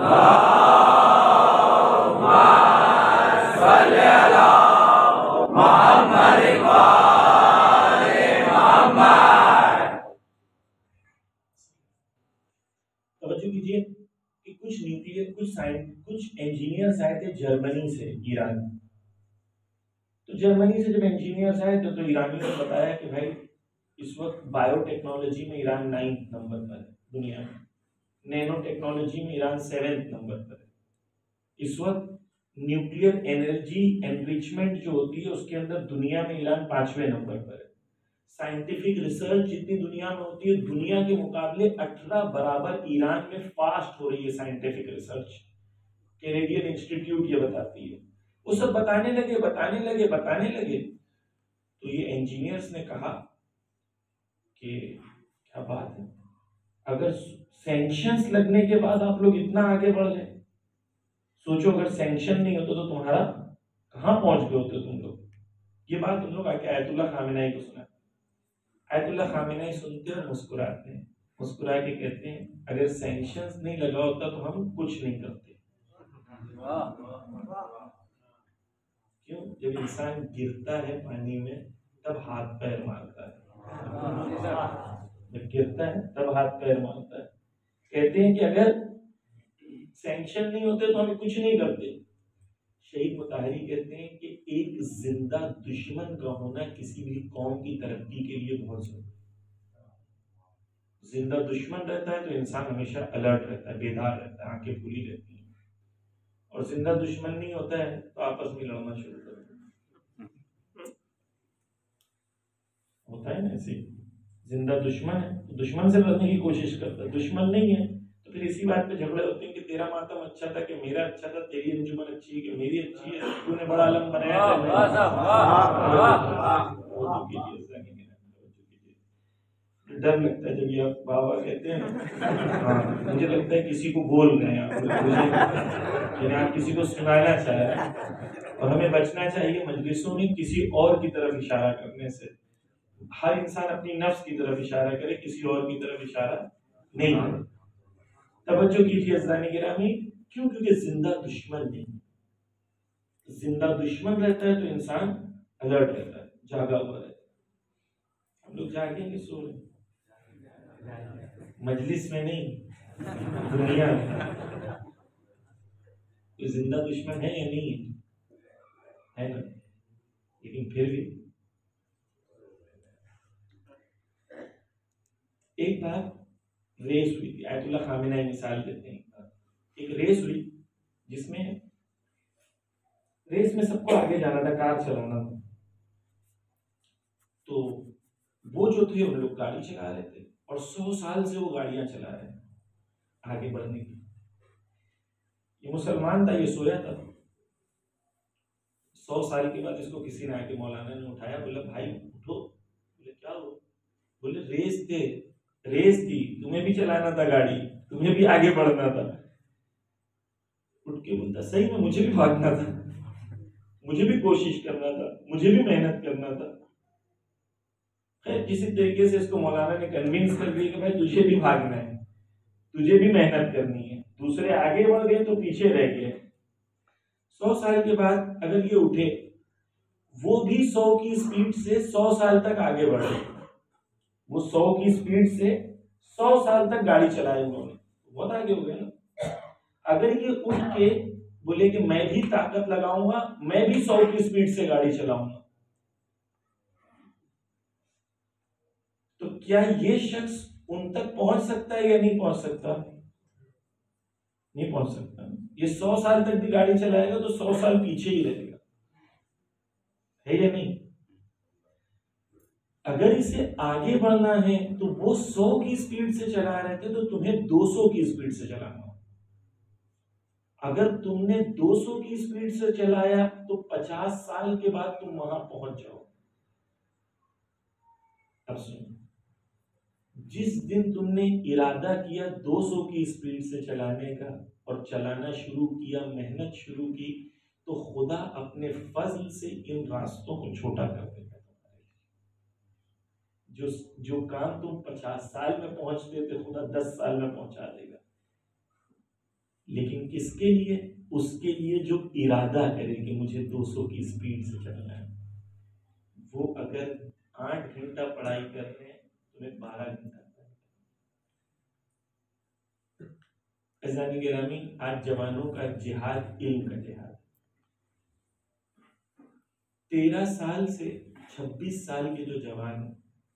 तवज्जो कीजिए कि कुछ न्यूक्लियर, कुछ इंजीनियर्स आए थे जर्मनी से ईरान। तो जर्मनी से जब इंजीनियर्स आए तो ईरानियों ने बताया कि भाई इस वक्त बायोटेक्नोलॉजी में ईरान 9th नंबर पर है दुनिया में, नैनो टेक्नोलॉजी में ईरान 7th नंबर पर है। इस वक्त न्यूक्लियर एनर्जी एनरिचमेंट जो होती है उसके अंदर दुनिया में ईरान 5वें नंबर पर है। साइंटिफिक रिसर्च जितनी दुनिया में होती है, दुनिया के मुकाबले 18 बराबर ईरान में फास्ट हो रही है साइंटिफिक रिसर्च। कैनेडियन इंस्टीट्यूट ये बताती है। वो सब बताने लगे। तो ये इंजीनियर्स ने कहा कि क्या बात है, अगर सैंक्शंस लगने के बाद आप लोग इतना आगे बढ़ गए, सोचो अगर सैंक्शन नहीं होता तो तुम्हारा कहां पहुंच गए होते तुम लोग। ये बात तुम लोग आके आयतुल्लाह खामेनी को सुना। आयतुल्लाह खामेनी सुनते हैं, मुस्कुराते हैं, मुस्कुरा के कहते हैं अगर सैंक्शंस नहीं लगा होता तो हम कुछ नहीं करते। क्यों? जब इंसान गिरता है पानी में तब हाथ पैर मारता है, जब गिरता है तब हाथ पैर मारता है। कहते हैं कि अगर सैंक्शन नहीं होते तो हम कुछ नहीं करते। शहीद मुताहरी कहते हैं कि एक जिंदा दुश्मन का होना किसी भी कौम की तरक्की के लिए बहुत जरूरी है। जिंदा दुश्मन रहता है तो इंसान हमेशा अलर्ट रहता है, बेदार रहता है, आंखें खुली रहती हैं। और जिंदा दुश्मन नहीं होता है तो आपस में लड़ना शुरू कर देता है। होता है ना ऐसे। जिंदा दुश्मन है तो दुश्मन से लड़ने की कोशिश करता है, दुश्मन नहीं है तो फिर इसी बात पे झगड़े होते हैं कि तेरा मातम अच्छा था कि मेरा अच्छा था, तेरी अंजुमन अच्छी है कि मेरी अच्छी है, तूने बड़ा आलम बनाया डर लगता है जब ये आप बाबा कहते हैं ना। हाँ, मुझे लगता है किसी को बोल रहे हैं आप, मुझे आप किसी को सुनाना चाह रहे हैं। और हमें बचना चाहिए मजलिसों में किसी और की तरफ इशारा करने से। हर इंसान अपनी नफ्स की तरफ इशारा करे, किसी और की तरफ इशारा नहीं करे। तवज्जो कीजिए अज़ीज़ान गिरामी, क्यों? क्योंकि जिंदा दुश्मन नहीं। जिंदा दुश्मन रहता है तो इंसान अलर्ट रहता है, जागा हुआ रहता है। हम लोग जागे कि सो रहे? मजलिस में नहीं, दुनिया में। तो जिंदा दुश्मन है या नहीं है ना? लेकिन फिर भी एक बार रेस हुई थी, आयतुल्लाह खामेनी मिसाल देते हैं। एक रेस हुई जिसमें रेस में सबको आगे जाना था, कार चलाना था। तो वो जो थे उन लोग गाड़ी चला रहे थे और 100 साल से वो गाड़ियां चला रहे हैं आगे बढ़ने की। ये मुसलमान था, ये सोया था। 100 साल के बाद इसको किसी ने आके मौलाना ने उठाया, बोला भाई उठो। बोले क्या हो? बोले रेस थी, तुम्हें भी चलाना था गाड़ी, तुम्हें भी आगे बढ़ना था। उठ के बोलता सही में मुझे भी भागना था, मुझे भी कोशिश करना था, मुझे भी मेहनत करना था। खैर किसी तरीके से इसको मौलाना ने कन्विंस कर दिया कि भाई तुझे भी भागना है, तुझे भी मेहनत करनी है। दूसरे आगे बढ़ गए तो पीछे रह गए। 100 साल के बाद अगर ये उठे, वो भी 100 की स्पीड से 100 साल तक आगे बढ़े। वो 100 की स्पीड से 100 साल तक गाड़ी चलाए उन्होंने, बहुत आगे हो गए ना। अगर ये उठ के बोले कि मैं भी ताकत लगाऊंगा, मैं भी 100 की स्पीड से गाड़ी चलाऊंगा, तो क्या ये शख्स उन तक पहुंच सकता है या नहीं पहुंच सकता? नहीं पहुंच सकता। ये 100 साल तक भी गाड़ी चलाएगा तो 100 साल पीछे ही रहेगा, है या नहीं? अगर इसे आगे बढ़ना है तो वो 100 की स्पीड से चला रहे थे तो तुम्हें 200 की स्पीड से चलाना हो। अगर तुमने 200 की स्पीड से चलाया तो 50 साल के बाद तुम वहां पहुंच जाओ। अब सुनो, जिस दिन तुमने इरादा किया 200 की स्पीड से चलाने का और चलाना शुरू किया, मेहनत शुरू की, तो खुदा अपने फजल से इन रास्तों को छोटा कर देगा। जो जो काम तुम 50 साल में पहुंचते थे खुदा 10 साल में पहुंचा देगा। लेकिन किसके लिए? उसके लिए जो इरादा करे कि मुझे 200 की स्पीड से चलना है। वो अगर 8 घंटा पढ़ाई कर रहे हैं, तुम्हें 12 घंटा। गिरामी, आज जवानों का जिहाद इल्म का जिहाद। 13 साल से 26 साल के जो जवान हैं,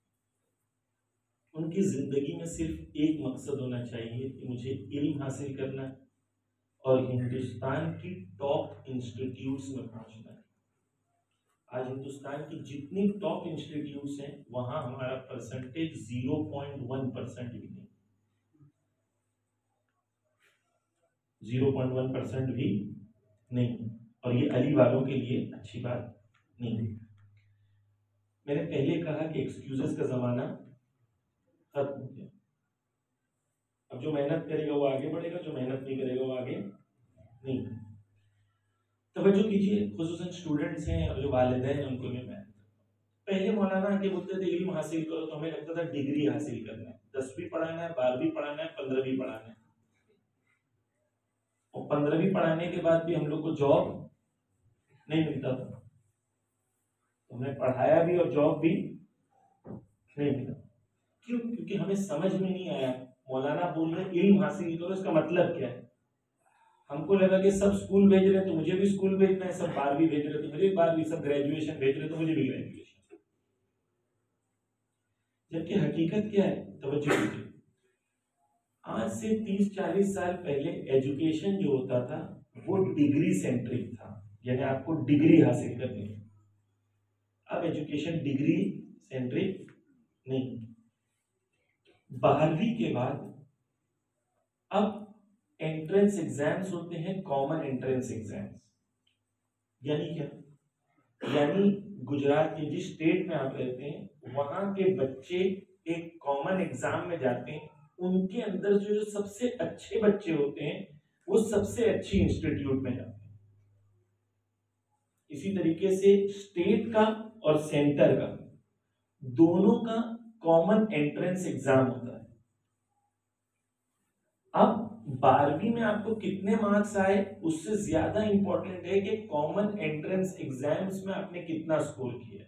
उनकी जिंदगी में सिर्फ एक मकसद होना चाहिए कि मुझे इल्म हासिल करना और हिंदुस्तान की टॉप इंस्टीट्यूट्स में पहुंचना है। आज हिंदुस्तान की जितनी टॉप इंस्टीट्यूट्स हैं वहां हमारा परसेंटेज 0.1% भी नहीं, 0.1% भी नहीं। और ये अली वालों के लिए अच्छी बात नहीं। मैंने पहले कहा कि एक्सक्यूजेस का जमाना खत्म हो गया। अब जो मेहनत करेगा वो आगे बढ़ेगा, जो मेहनत नहीं करेगा वो आगे नहीं। तवज्जो कीजिए, खुसूसन स्टूडेंट्स हैं और जो वालिदैन हैं उनको मैं पहले मौलाना आके बोलते थे इल्म हासिल करो, तो हमें लगता था डिग्री हासिल करना है, 10वीं पढ़ाना है, 12वीं पढ़ाना है, 15वीं पढ़ाना है। और 15वीं पढ़ाने के बाद भी हम लोग को जॉब नहीं मिलता था। हमने पढ़ाया भी और जॉब भी नहीं मिला। क्यों? क्योंकि हमें समझ में नहीं आया। मौलाना बोल रहे इल्म हासिल करो, इसका मतलब क्या है? हमको लगा कि सब स्कूल भेज रहे हैं तो मुझे भी स्कूल भेजना है, सब 12वीं भेज रहे हैं तो मुझे भी 12वीं, सब ग्रेजुएशन भेज रहे हैं तो मुझे भी ग्रेजुएशन। जबकि हकीकत क्या है, तवज्जो कीजिए, आज से 30-40 साल पहले एजुकेशन जो होता था वो डिग्री सेंट्रिक था, यानी आपको डिग्री हासिल करनी है। अब एजुकेशन डिग्री सेंट्रिक नहीं, 12वीं के बाद अब एंट्रेंस एग्जाम्स होते हैं, कॉमन एंट्रेंस एग्जाम्स। यानी क्या, यानी गुजरात के जिस स्टेट में आप रहते हैं वहां के बच्चे एक कॉमन एग्जाम में जाते हैं, उनके अंदर जो सबसे अच्छे बच्चे होते हैं वो सबसे अच्छी इंस्टीट्यूट में जाते हैं। इसी तरीके से स्टेट का और सेंटर का दोनों का कॉमन एंट्रेंस एग्जाम होता है। अब 12वीं में आपको कितने मार्क्स आए उससे ज्यादा इंपॉर्टेंट है कि कॉमन एंट्रेंस एग्जाम्स में आपने कितना स्कोर किया।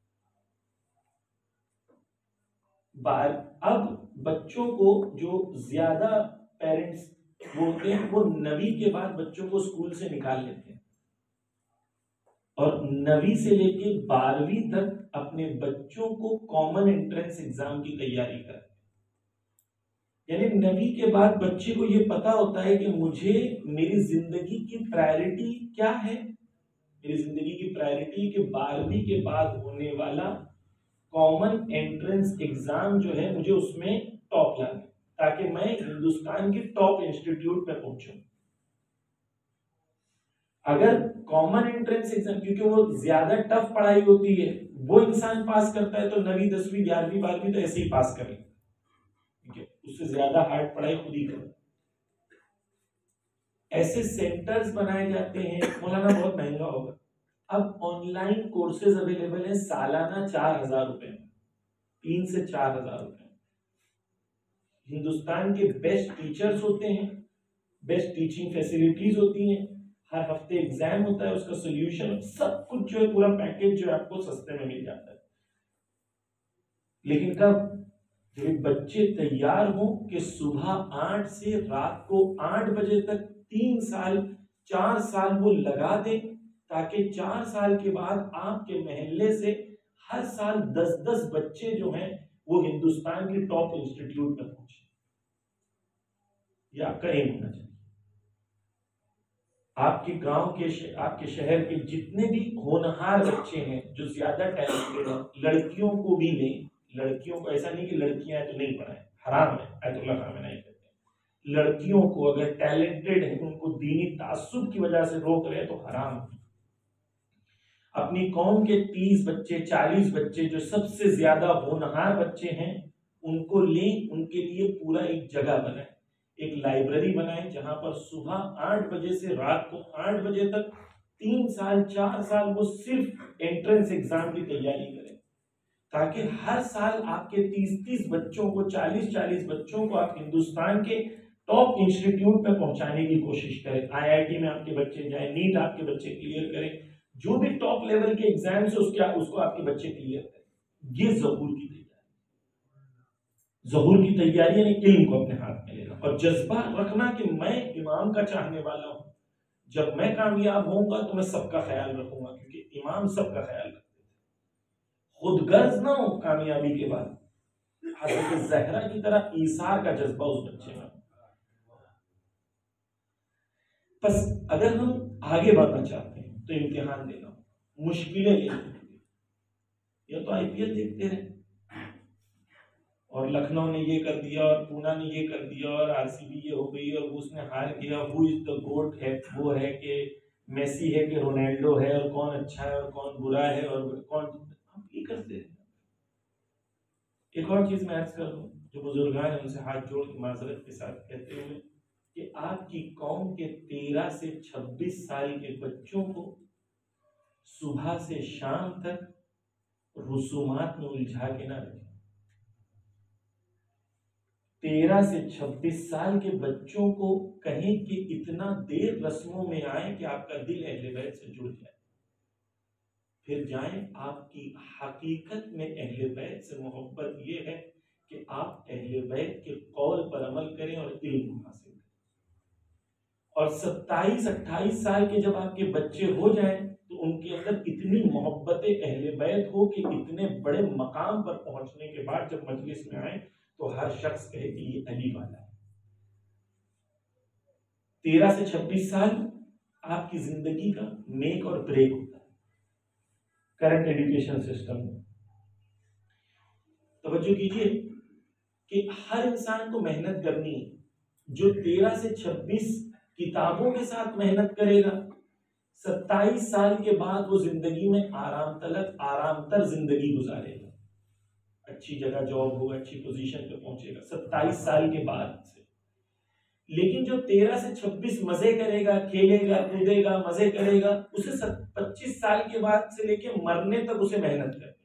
अब बच्चों को जो ज्यादा पेरेंट्स बोलते हैं वो 9वीं के बाद बच्चों को स्कूल से निकाल लेते हैं और 9वीं से लेके 12वीं तक अपने बच्चों को कॉमन एंट्रेंस एग्जाम की तैयारी करते हैं। यानी 9वीं के बाद बच्चे को ये पता होता है कि मुझे मेरी जिंदगी की प्रायोरिटी क्या है। मेरी जिंदगी की प्रायोरिटी कि 12वीं के बाद होने वाला कॉमन एंट्रेंस एग्जाम जो है मुझे उसमें टॉप लाना, ताकि मैं हिंदुस्तान के टॉप इंस्टीट्यूट में पहुंचूं। अगर कॉमन एंट्रेंस एग्जाम, क्योंकि वो ज्यादा टफ पढ़ाई होती है, वो इंसान पास करता है तो 9वीं 10वीं 11वीं 12वीं तो ऐसे ही पास करें, ठीक है, उससे ज्यादा हार्ड पढ़ाई खुद ही करें। ऐसे सेंटर्स बनाए जाते हैं। मौलाना बहुत महंगा होगा। अब ऑनलाइन कोर्सेज अवेलेबल है सालाना 4,000 रुपए में, 3 से 4,000 रुपए। हिंदुस्तान के बेस्ट टीचर्स होते हैं, बेस्ट टीचिंग फैसिलिटीज होती हैं, हर हफ्ते एग्जाम होता है, उसका सोल्यूशन, सब कुछ जो है पूरा पैकेज जो है आपको सस्ते में मिल जाता है। लेकिन कब, जब बच्चे तैयार हो कि सुबह 8 से रात को 8 बजे तक 3 साल 4 साल वो लगा दें, ताकि 4 साल के बाद आपके मोहल्ले से हर साल 10-10 बच्चे जो हैं वो हिंदुस्तान की टॉप इंस्टीट्यूट में पहुंचे। ये आपका एम होना चाहिए। आपके गांव के आपके शहर के जितने भी होनहार बच्चे हैं जो ज्यादा टैलेंटेड हैं, लड़कियों को भी लें। लड़कियों को ऐसा नहीं कि लड़कियां हैं तो नहीं पढ़ाएं, हराम है, आयतुल्लाह खामेनी कहते हैं। लड़कियों को अगर टैलेंटेड है उनको दीनी तासुब की वजह से रोक रहे हैं तो हराम है। अपनी कौम के 30 बच्चे 40 बच्चे जो सबसे ज्यादा होनहार बच्चे हैं उनको लें, उनके लिए पूरा एक जगह बनाए, एक लाइब्रेरी बनाए, जहां पर सुबह 8 बजे से रात को 8 बजे तक 3 साल 4 साल वो सिर्फ एंट्रेंस एग्जाम की तैयारी करें, ताकि हर साल आपके 30-30 बच्चों को, 40-40 बच्चों को आप हिंदुस्तान के टॉप इंस्टीट्यूट में पहुंचाने की कोशिश करें। IIT में आपके बच्चे जाए, नीट आपके बच्चे क्लियर करें, जो भी टॉप लेवल के एग्जाम है उसको आपके बच्चे क्लियर करें। ये ज़हूर की तैयारी, ज़हूर की तैयारी यानी इल्म को अपने हाथ में लेना और जज्बा रखना कि मैं इमाम का चाहने वाला हूं, जब मैं कामयाब होऊंगा तो मैं सबका ख्याल रखूंगा, क्योंकि इमाम सबका ख्याल रखते थे। खुदगर्ज ना हो कामयाबी के बाद, हज़रत ज़हरा की तरह ईसार का जज्बा उस बच्चे में। बस अगर हम आगे बढ़ना चाहते हैं तो इम्तिहान देना, मुश्किलें लेनी, या तो IPL देखते रहे और लखनऊ ने ये कर दिया और पूना ने ये कर दिया और RCB ये हो गई और उसने हार गया, हु इज द गोट है, वो है कि मेसी है कि रोनाल्डो है, और कौन अच्छा है और कौन बुरा है और कौन, हम ये करते हैं। एक और चीज मैं अर्ज कर दूं, जो बुजुर्गान है उनसे हाथ जोड़ के माजरत के साथ कहते हुए कि आपकी कौम के 13 से 26 साल के बच्चों को सुबह से शाम तक रसूमात में उलझा के ना रखें। 13 से 26 साल के बच्चों को कहें कि इतना देर रस्मों में आए कि आपका दिल अहले बैत से जुड़ जाए, फिर जाएं। आपकी हकीकत में अहले बैत से मोहब्बत ये है कि आप अहले बैत के कौल पर अमल करें और इल्म हासिल करें। और 27-28 साल के जब आपके बच्चे हो जाएं तो उनके अंदर इतनी मोहब्बत अहले बैत हो कि इतने बड़े मकाम पर पहुंचने के बाद जब मजलिस में आए तो हर शख्स कहे कि ये अली वाला है। 13 से 26 साल आपकी जिंदगी का मेक और ब्रेक होता है करंट एजुकेशन सिस्टम में। तवज्जो कीजिए कि हर इंसान को मेहनत करनी है। जो 13 से 26 किताबों के साथ मेहनत करेगा, 27 साल के बाद वो जिंदगी में आरामतर जिंदगी गुजारेगा, अच्छी जगह जॉब होगा, अच्छी पोजीशन पे पहुंचेगा 27 साल के बाद से। लेकिन जो 13 से 26 मजे करेगा, खेलेगा, कूदेगा, मजे करेगा, उसे 25 साल के बाद से लेके मरने तक उसे मेहनत करनी।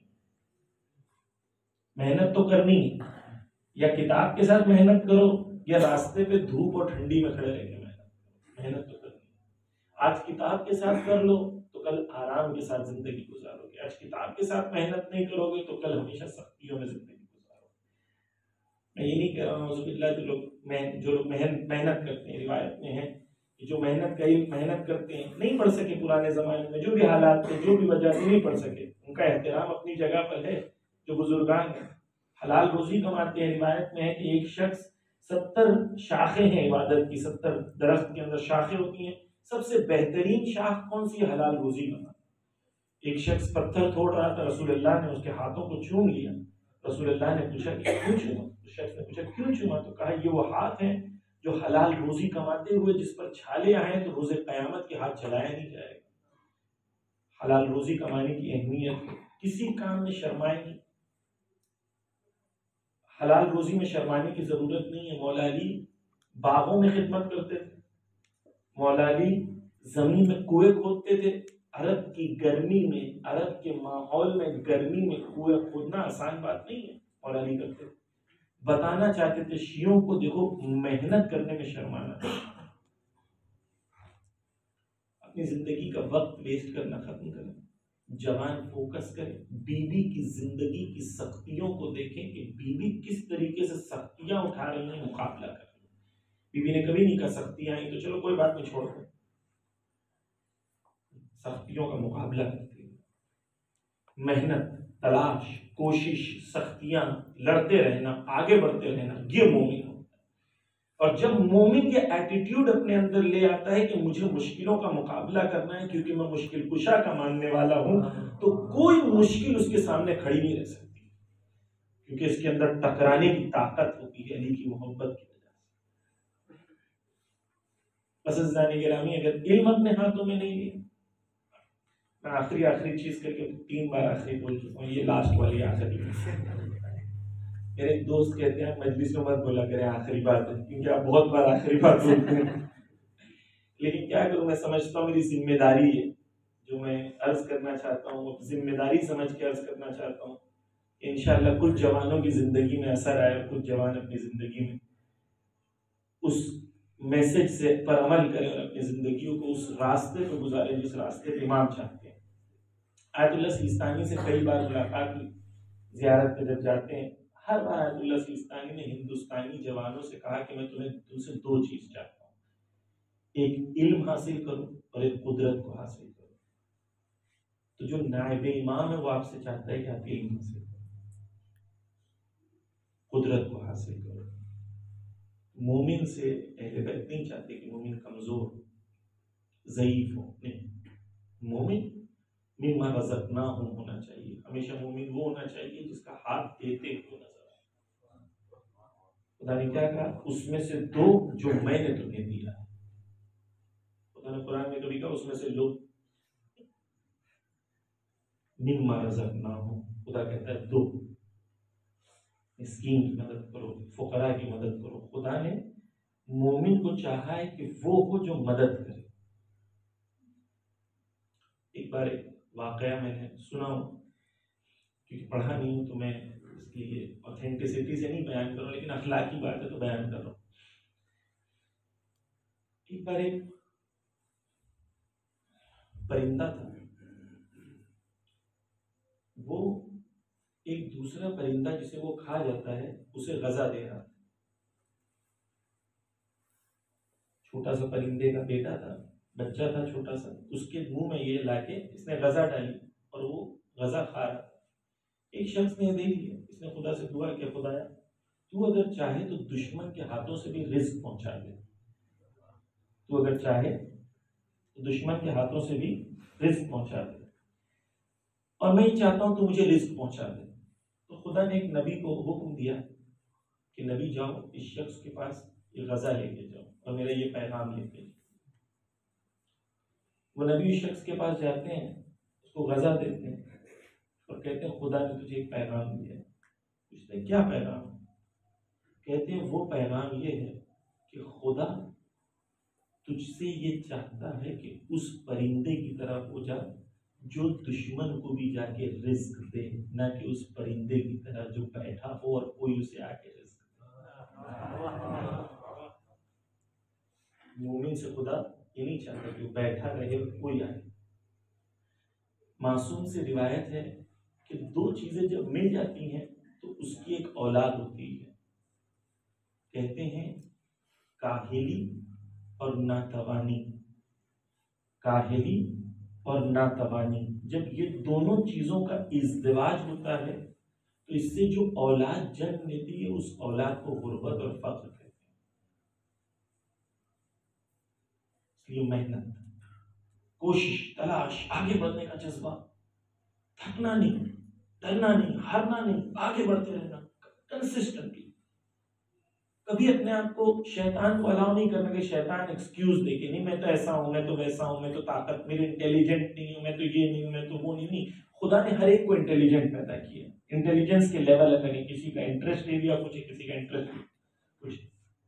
मेहनत तो करनी है, या किताब के साथ मेहनत करो या रास्ते पे धूप और ठंडी में खड़े रह के मेहनत तो करनी है। आज किताब के साथ कर लो तो कल आराम के साथ जिंदगी गुजारोगे। आज किताब के साथ मेहनत नहीं करोगे तो कल हमेशा सख्तियों में जिंदगी गुजारोगे। मैं ये नहीं कह रहा हूँ जो लोग मेहनत करते हैं, रिवायत में है कि जो मेहनत करते हैं, नहीं पढ़ सके पुराने जमाने में, जो भी हालात थे, जो भी वजह से नहीं पढ़ सके, उनका एहतराम अपनी जगह पर है। जो बुजुर्गान है हलाल रोजी कमाते हैं। रिवायत में है कि एक शख्स 70 शाखें हैं इबादत की, 70 दरख्त के अंदर शाखें होती हैं, सबसे बेहतरीन शाख कौन सी? हलाल रोजी कमाना। एक शख्स पत्थर तोड़ रहा था, रसूलुल्लाह ने उसके हाथों को चूम लिया। रसूलुल्लाह ने पूछा कि क्यों चूमा? उस शख्स ने पूछा क्यों चूमा? तो कहा ये वो हाथ हैं जो हलाल रोजी कमाते हुए जिस पर छाले आए तो रोजे कयामत के हाथ जलाया नहीं जाएगा। हलाल रोजी कमाने की अहमियत, किसी काम में शर्माए नहीं। हलाल रोजी में शर्माने की जरूरत नहीं है। मौला अली बागों में खिदमत करते थे, मौला अली जमीन में कुएं खोदते थे। अरब की गर्मी में, अरब के माहौल में गर्मी में कुएं खोदना आसान बात नहीं है, मौला अली करते थे। बताना चाहते थे शियों को, देखो मेहनत करने में शर्माना, अपनी जिंदगी का वक्त वेस्ट करना खत्म करें, जवान फोकस करें, बीवी की जिंदगी की सख्तियों को देखें कि बीवी किस तरीके से सख्तियां उठा रही है, मुकाबला कर रही है। बीवी ने कभी नहीं कहा सख्तियां आई तो चलो कोई बात नहीं छोड़ दो, सख्तियों का मुकाबला करती है। मेहनत, तलाश, कोशिश, सख्तियां, लड़ते रहना, आगे बढ़ते रहना, ये मोमिन होता है। और जब मोमिन ये एटीट्यूड अपने अंदर ले आता है कि मुझे मुश्किलों का मुकाबला करना है क्योंकि मैं मुश्किल कुशा का मानने वाला हूं, तो कोई मुश्किल उसके सामने खड़ी नहीं रह सकती, क्योंकि इसके अंदर टकराने की ताकत होती है अली की मोहब्बत की वजह से। पसंदीदाने गिरामी, अगर इल्म अपने हाथों में नहीं लिया, मैं आखिरी चीज करके 3 बार आखिरी बोल चुका हूँ, ये लास्ट वाली आखिरी। मेरे एक दोस्त कहते हैं मजलिस में मत बोला करें आखिरी बात है, क्योंकि आप बहुत बार आखिरी बात बोलते हैं। लेकिन क्या करूं, मैं समझता हूँ मेरी जिम्मेदारी है, जो मैं अर्ज करना चाहता हूँ जिम्मेदारी समझ के अर्ज करना चाहता हूँ। इंशाअल्लाह कुछ जवानों की जिंदगी में असर आए, कुछ जवान अपनी जिंदगी में उस मैसेज से पर अमल करें और अपनी जिंदगियों को उस रास्ते पर गुजारे जिस रास्ते पे इमाम चाहते हैं। आयतुल्लाह सिस्तानी से कई बार मुलाकात हुई, जियारत पे जब जाते हैं, हर बार आयतुल्लाह सिस्तानी ने हिंदुस्तानी जवानों से कहा कि मैं तुमसे 2 चीज चाहता हूँ, एक इल्म हासिल करो और एक कुदरत को हासिल करो। तो जो नायब इमाम है वो आपसे चाहता है कि आप इल्म हासिल करो, कुदरत को हासिल करो। मोमिन से अहले बैत नहीं चाहते कि मोमिन कमजोर, ज़ईफ हो, नहीं। मोमिन मिम्मा रज़क़नाहुम होना चाहिए। हमेशा मोमिन वो होना चाहिए जिसका हाथ देते हुए नजर आए। खुदा ने क्या कहा? उसमें से दो जो मैंने तुम्हें दिया है। खुदा ने कुरान में कभी कहा उसमें से लो, मिम्मा रज़क़नाहुम, खुदा कहता है दो, मिस्कीन की मदद करो, फुकरा की मदद करो। खुदा ने मोमिन को चाहा है कि वो हो जो मदद करे। एक बार एक वाकया मैंने सुना, क्योंकि पढ़ा नहीं हूं तो मैं इसकी ऑथेंटिसिटी से नहीं बयान कर रहा हूं, लेकिन अखलाकी बात है तो बयान कर रहा हूं। एक बार एक परिंदा था, वो एक दूसरा परिंदा जिसे वो खा जाता है उसे गजा दे रहा था। छोटा सा परिंदे का बेटा था, बच्चा था छोटा सा, उसके मुंह में ये लाके इसने गजा डाली और वो गजा खा रहा था। एक शख्स ने देख लिया, इसने खुदा से दुआ किया, खुदाया तू अगर चाहे तो दुश्मन के हाथों से भी रिस्क पहुंचा दे, तू अगर चाहे तो दुश्मन के हाथों से भी रिस्क पहुंचा दे, और मैं ही चाहता हूं तू मुझे रिस्क पहुंचा दे। तो खुदा ने एक नबी को हुक्म दिया कि नबी जाओ इस शख्स के पास ये गजा लेके जाओ और मेरा ये पैगाम लेके जाओ। वो नबी उस शख्स के पास जाते हैं, उसको गजा देते हैं और कहते हैं खुदा ने तुझे एक पैगाम दिया है। उसने क्या पैगाम? कहते हैं वो पैगाम ये है कि खुदा तुझसे ये चाहता है कि उस परिंदे की तरह हो जा जो दुश्मन को भी जाके रिस्क दे, ना कि उस परिंदे की तरह जो बैठा हो और कोई उसे आके रिस्क दे। मोमिन से खुदा ये नहीं चाहता कि वो बैठा रहे और कोई आए। मासूम से रिवायत है कि दो चीजें जब मिल जाती हैं तो उसकी एक औलाद होती है। कहते हैं काहेली और नातवानी, काहेली और नातवानी, जब ये दोनों चीजों का इज़्दिवाज होता है तो इससे जो औलाद जन्म लेती है उस औलाद को गुर्बत और फक्र कहते हैं। इसलिए मेहनत, कोशिश, तलाश, आगे बढ़ने का जज्बा, थकना नहीं, डरना नहीं, हारना नहीं, आगे बढ़ते रहना कंसिस्टेंटली। कभी अपने आप को शैतान को अलाउ नहीं करना कि शैतान एक्सक्यूज दे कि नहीं मैं तो ऐसा हूं, मैं तो वैसा हूं, मैं तो ताकत, मेरे इंटेलिजेंट नहीं हूं, मैं तो ये नहीं हूं, मैं तो वो नहीं। खुदा ने हर एक को इंटेलिजेंट पैदा किया। इंटेलिजेंस के लेवल अलग है, किसी का इंटरेस्ट एरिया कुछ है, किसी का इंटरेस्ट कुछ।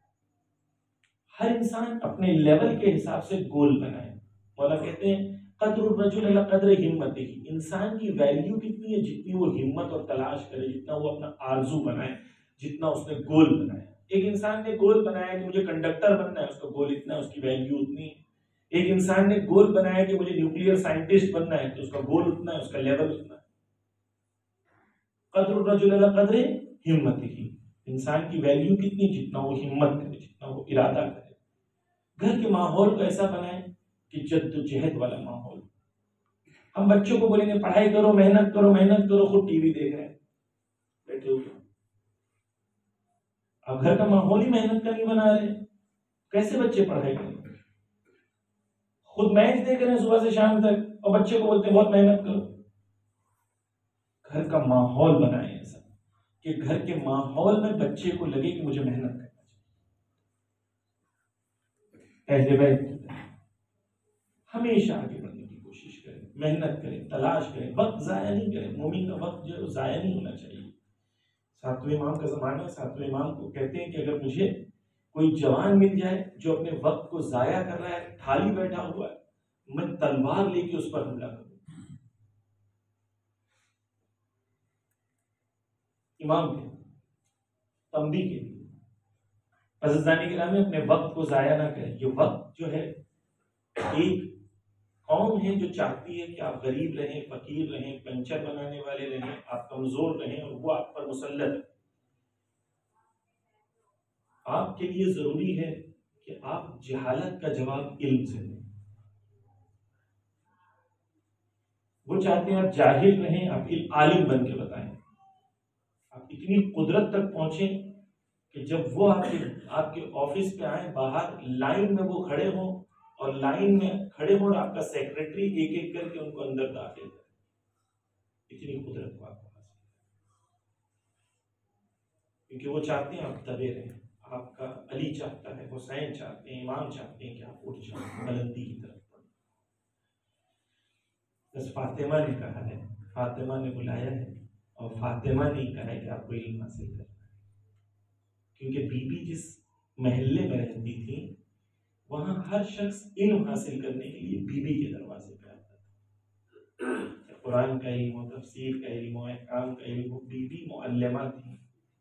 हर इंसान अपने लेवल के हिसाब से गोल बनाए। मौला कहते हैं कद्रुर रजुल अला कद्र हिम्मतिही, इंसान की वैल्यू कितनी है जितनी वो हिम्मत और तलाश करे, जितना वो अपना आरजू बनाए, जितना उसने गोल बनाए। एक इंसान ने गोल बनाया कि मुझे कंडक्टर बनना है, उसका गोल इतना है, उसकी वैल्यू उतनी है। एक इंसान ने गोल बनाया कि मुझे न्यूक्लियर साइंटिस्ट बनना है, तो उसका गोल उतना है, उसका लेवल उतना है। कद्रुर रजुल अला कद्र हिम्मतिही, इंसान की वैल्यू कितनी, जितना वो हिम्मत करे, जितना वो इरादा करे। घर के माहौल को ऐसा बनाए कि जद्दोजहद वाला माहौल। हम बच्चों को बोलेंगे पढ़ाई करो, मेहनत करो, मेहनत करो, खुद टीवी देख रहे हैं बैठे हुए। अब घर का माहौल ही मेहनत का नहीं बना रहे, कैसे बच्चे पढ़ाई करेंगे? खुद मैच देख रहे हैं सुबह से शाम तक और बच्चे को बोलते हैं बहुत मेहनत करो। घर का माहौल बनाए ऐसा कि घर के माहौल में बच्चे को लगे कि मुझे मेहनत करना चाहिए। हमेशा आगे बढ़ने की कोशिश करें, मेहनत करें, तलाश करें, वक्त जाया नहीं करें। मोमिन का वक्त जो है जाया नहीं होना चाहिए। सातवें इमाम का जमाना है, सातवें इमाम को कहते हैं कि अगर मुझे कोई जवान मिल जाए जो अपने वक्त को जाया कर रहा है, खाली बैठा हुआ है, मैं तलवार लेके उस पर हमला करूं। इमाम के तंबी के लिए अज़ीज़ानी किराम में अपने वक्त को जाया ना करें। ये वक्त जो है, एक कौम है जो चाहती है कि आप गरीब रहें, फकीर रहें, पंचर बनाने वाले रहें, आप कमजोर रहें और वो आप पर मुसल्लत है। आपके लिए जरूरी है कि आप जहालत का जवाब इल्म से दें। वो चाहते हैं आप जाहिल रहें, आप आलिम बन के बताएं। आप इतनी कुदरत तक पहुंचे कि जब वो आपके ऑफिस पे आए, बाहर लाइन में वो खड़े हों और लाइन में खड़े हों और आपका सेक्रेटरी एक एक करके उनको अंदर दाखिल करे। इतनी कुदरत को आपको हासिल, क्योंकि वो चाहते हैं आप दबे रहें। आपका अली चाहता है, हुसैन चाहते हैं, इमाम चाहते हैं कि आप उठ जाओ बुलंदी की तरफ। बस फातिमा ने कहा है, फातिमा ने बुलाया है और फातिमा ने कहा है कि आपको इल्म हासिल करना है। क्योंकि बीबी जिस महल्ले में रहती थी वहां हर शख्स इल्म हासिल करने के लिए बीबी के दरवाजे पे आता था। कुरान का इल्म, तफसीर का इल्म, अहकाम का इल्म, बीबी मुअल्लिमा थी।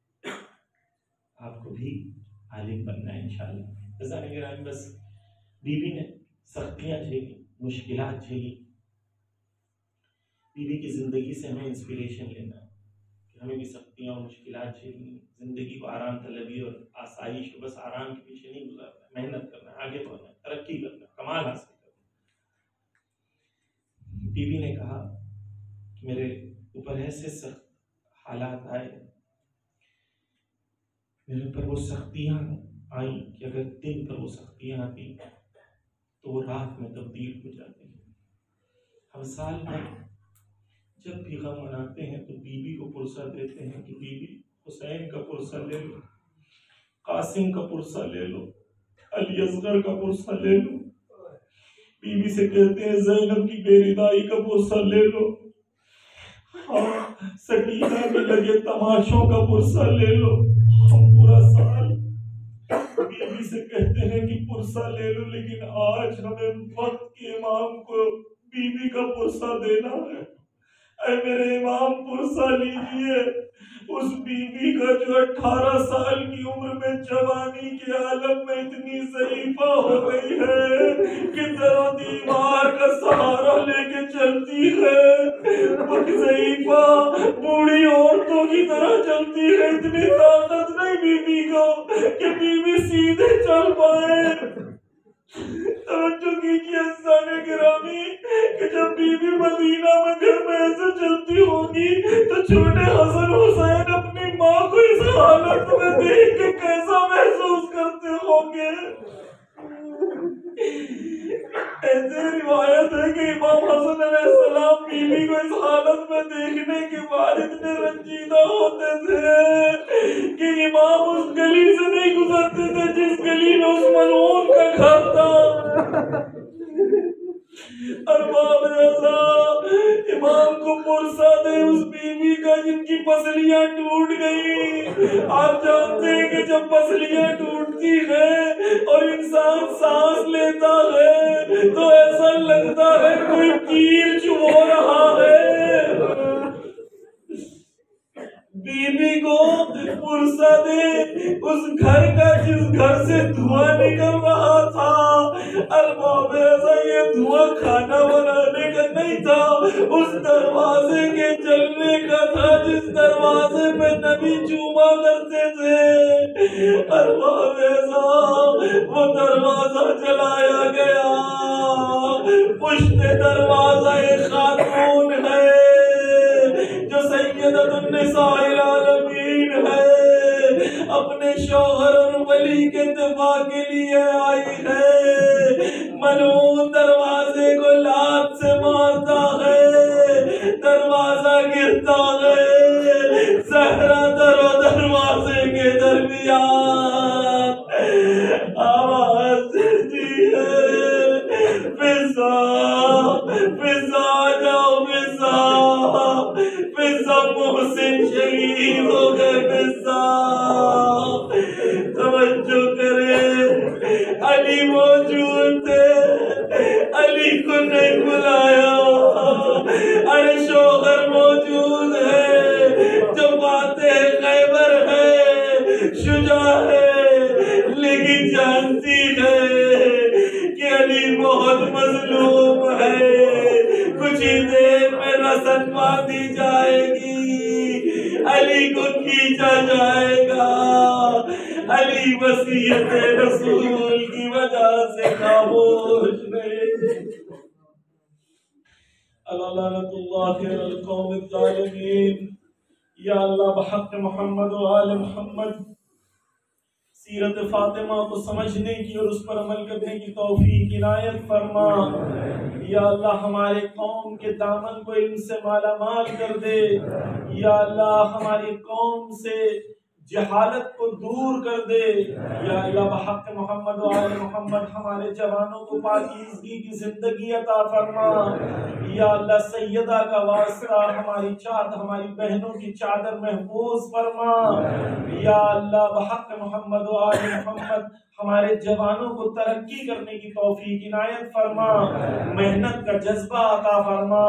आपको भी आलिम बनना है इंशाअल्लाह। बस बीबी ने सख्तियां झेली, मुश्किलात झेली। बीबी की जिंदगी से हमें इंस्पिरेशन लेना कि हमें भी सख्तियाँ और मुश्किलात झेलनी, ज़िंदगी को आराम तलबी और आसाइश, बस आराम के पीछे नहीं गुजारना, मेहनत करना, आगे बढ़ना, तरक्की करना, कमाल हासिल करना। बीबी ने कहा कि मेरे ऊपर ऐसे सख्त हालात आए, मेरे ऊपर वो सख्तियाँ आई कि अगर दिन पर वो सख्तियाँ आती तो वो रात में तब्दील हो जाती। हम साल भर जब भी गम मनाते हैं तो बीबी को पुरसा देते हैं कि बीबी हुसैन का पुरसा ले लो, कासिम का पुरसा ले लो, अली असगर का पुरसा ले लो। बीबी से कहते हैं ज़ैनब की बेरिदाई का पुरसा ले लो, हाँ सकीना के लगे तमाशों का पुरसा ले लो। हम पूरा साल बीबी से कहते हैं कि पुरसा ले लो, लेकिन आज हमें वक्त के इमाम को बीबी का पुरसा देना है। ऐ मेरे इमाम पुरसा लीजिए उस बीबी का जो 18 साल की उम्र में जवानी के आलम में इतनी ज़ईफ़ा हो गई है कि दरो दीवार का सहारा लेके चलती है। वो ज़ईफ़ा बूढ़ी औरतों की तरह चलती है, इतनी ताकत नहीं बीबी को कि बीबी सीधे चल पाए। तवज्जो कीजिए साने गिरामी कि जब बीबी मदीना में घर में ऐसे चलती होगी तो छोटे हसन हुसैन अपनी माँ को इस हालत में देख के कैसा महसूस करते होंगे। ऐसे रिवायत है कि इमाम हसन अलैहिस्सलाम बीबी को इस हालत में देखने के बाद इतने रंजीदा होते थे कि इमाम उस गली से नहीं गुजरते थे जिस गली में उस मलऊन का घर था। अरबाब रज़ा इमाम को पुरसा दे उस बीवी का जिनकी पसलियां टूट गई। आप जानते हैं कि जब पसलियां टूटती है और इंसान सांस लेता है तो ऐसा लगता है कोई कील चुभो रहा है। बीबी को पुरसा दे उस घर का जिस घर से धुआं निकल रहा था। अरबाब ऐसा ये धुआं खाना बनाने का नहीं था, उस दरवाजे के जलने का था जिस दरवाजे पे नबी चूमा करते थे। अरबाब ऐसा वो दरवाजा जलाया गया। पुश्ते दरवाजा एक खातून है जो सैयदतुन निसाइल आलमीन है, अपने शौहर और वली के दिफा के लिए आई है। मलऊन दरवाजे को लात से मारता है, दरवाजा गिरता है। ज़हरा दरवाजे के दरमियान आवाज देती है, फिजा फिजा जाओ फिजा, फिजा मोहसिन शहीद हो गए। फिजा तवज्जो करे, अली मौजूद थे, अली को नहीं बुलाया। अरे शौहर मौजूद है जो बातें खैबर है, शुजा है, लेकिन जानती है कि अली बहुत मजलूम है। कुछ ही देर में रस्म बांधी जाएगी, अली को खींचा जाएगा। अली वसीयत रसूल की वजह से खामोश रहे। अल्लाह या अल्लाह बहक़ मोहम्मद व आले मोहम्मद सीरत फातिमा को समझने की और उस पर अमल करने की तौफीक इनायत फरमा। या अल्लाह हमारे कौम के दामन को इनसे माला माल कर दे। या अल्लाह हमारी कौम से जहालत को दूर कर दे। या अल्लाह बहक़ मोहम्मद व आले मोहम्मद हमारे जवानों को पाकीज़गी की जिंदगी अता फरमा। या अल्लाह सैयदा का वास्ता हमारी चादर, हमारी बहनों की चादर महफूज फरमा। या अल्लाह बहक़ मोहम्मद व आले मोहम्मद हमारे जवानों को तरक्की करने की तौफीक इनायत फरमा, मेहनत का जज्बा अता फरमा,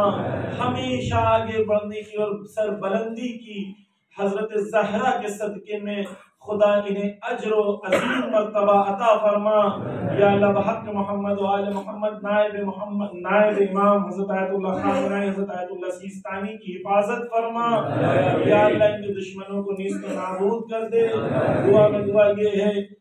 हमेशा आगे बढ़ने की और सरबलंदी की हजरत ज़हरा के सदके में खुदा इन्हें अजर अजीम मर्तबा अता फरमा। या अल्लाह बहक मोहम्मद व आले मोहम्मद नायब इमाम हज़रत आयतुल्लाह खान हज़रत आयतुल्लाह सिस्तानी की हिफाजत फरमा। या अल्लाह इनके दुश्मनों को नीस्त नाबूद कर दे। दुआ में दुआ ये है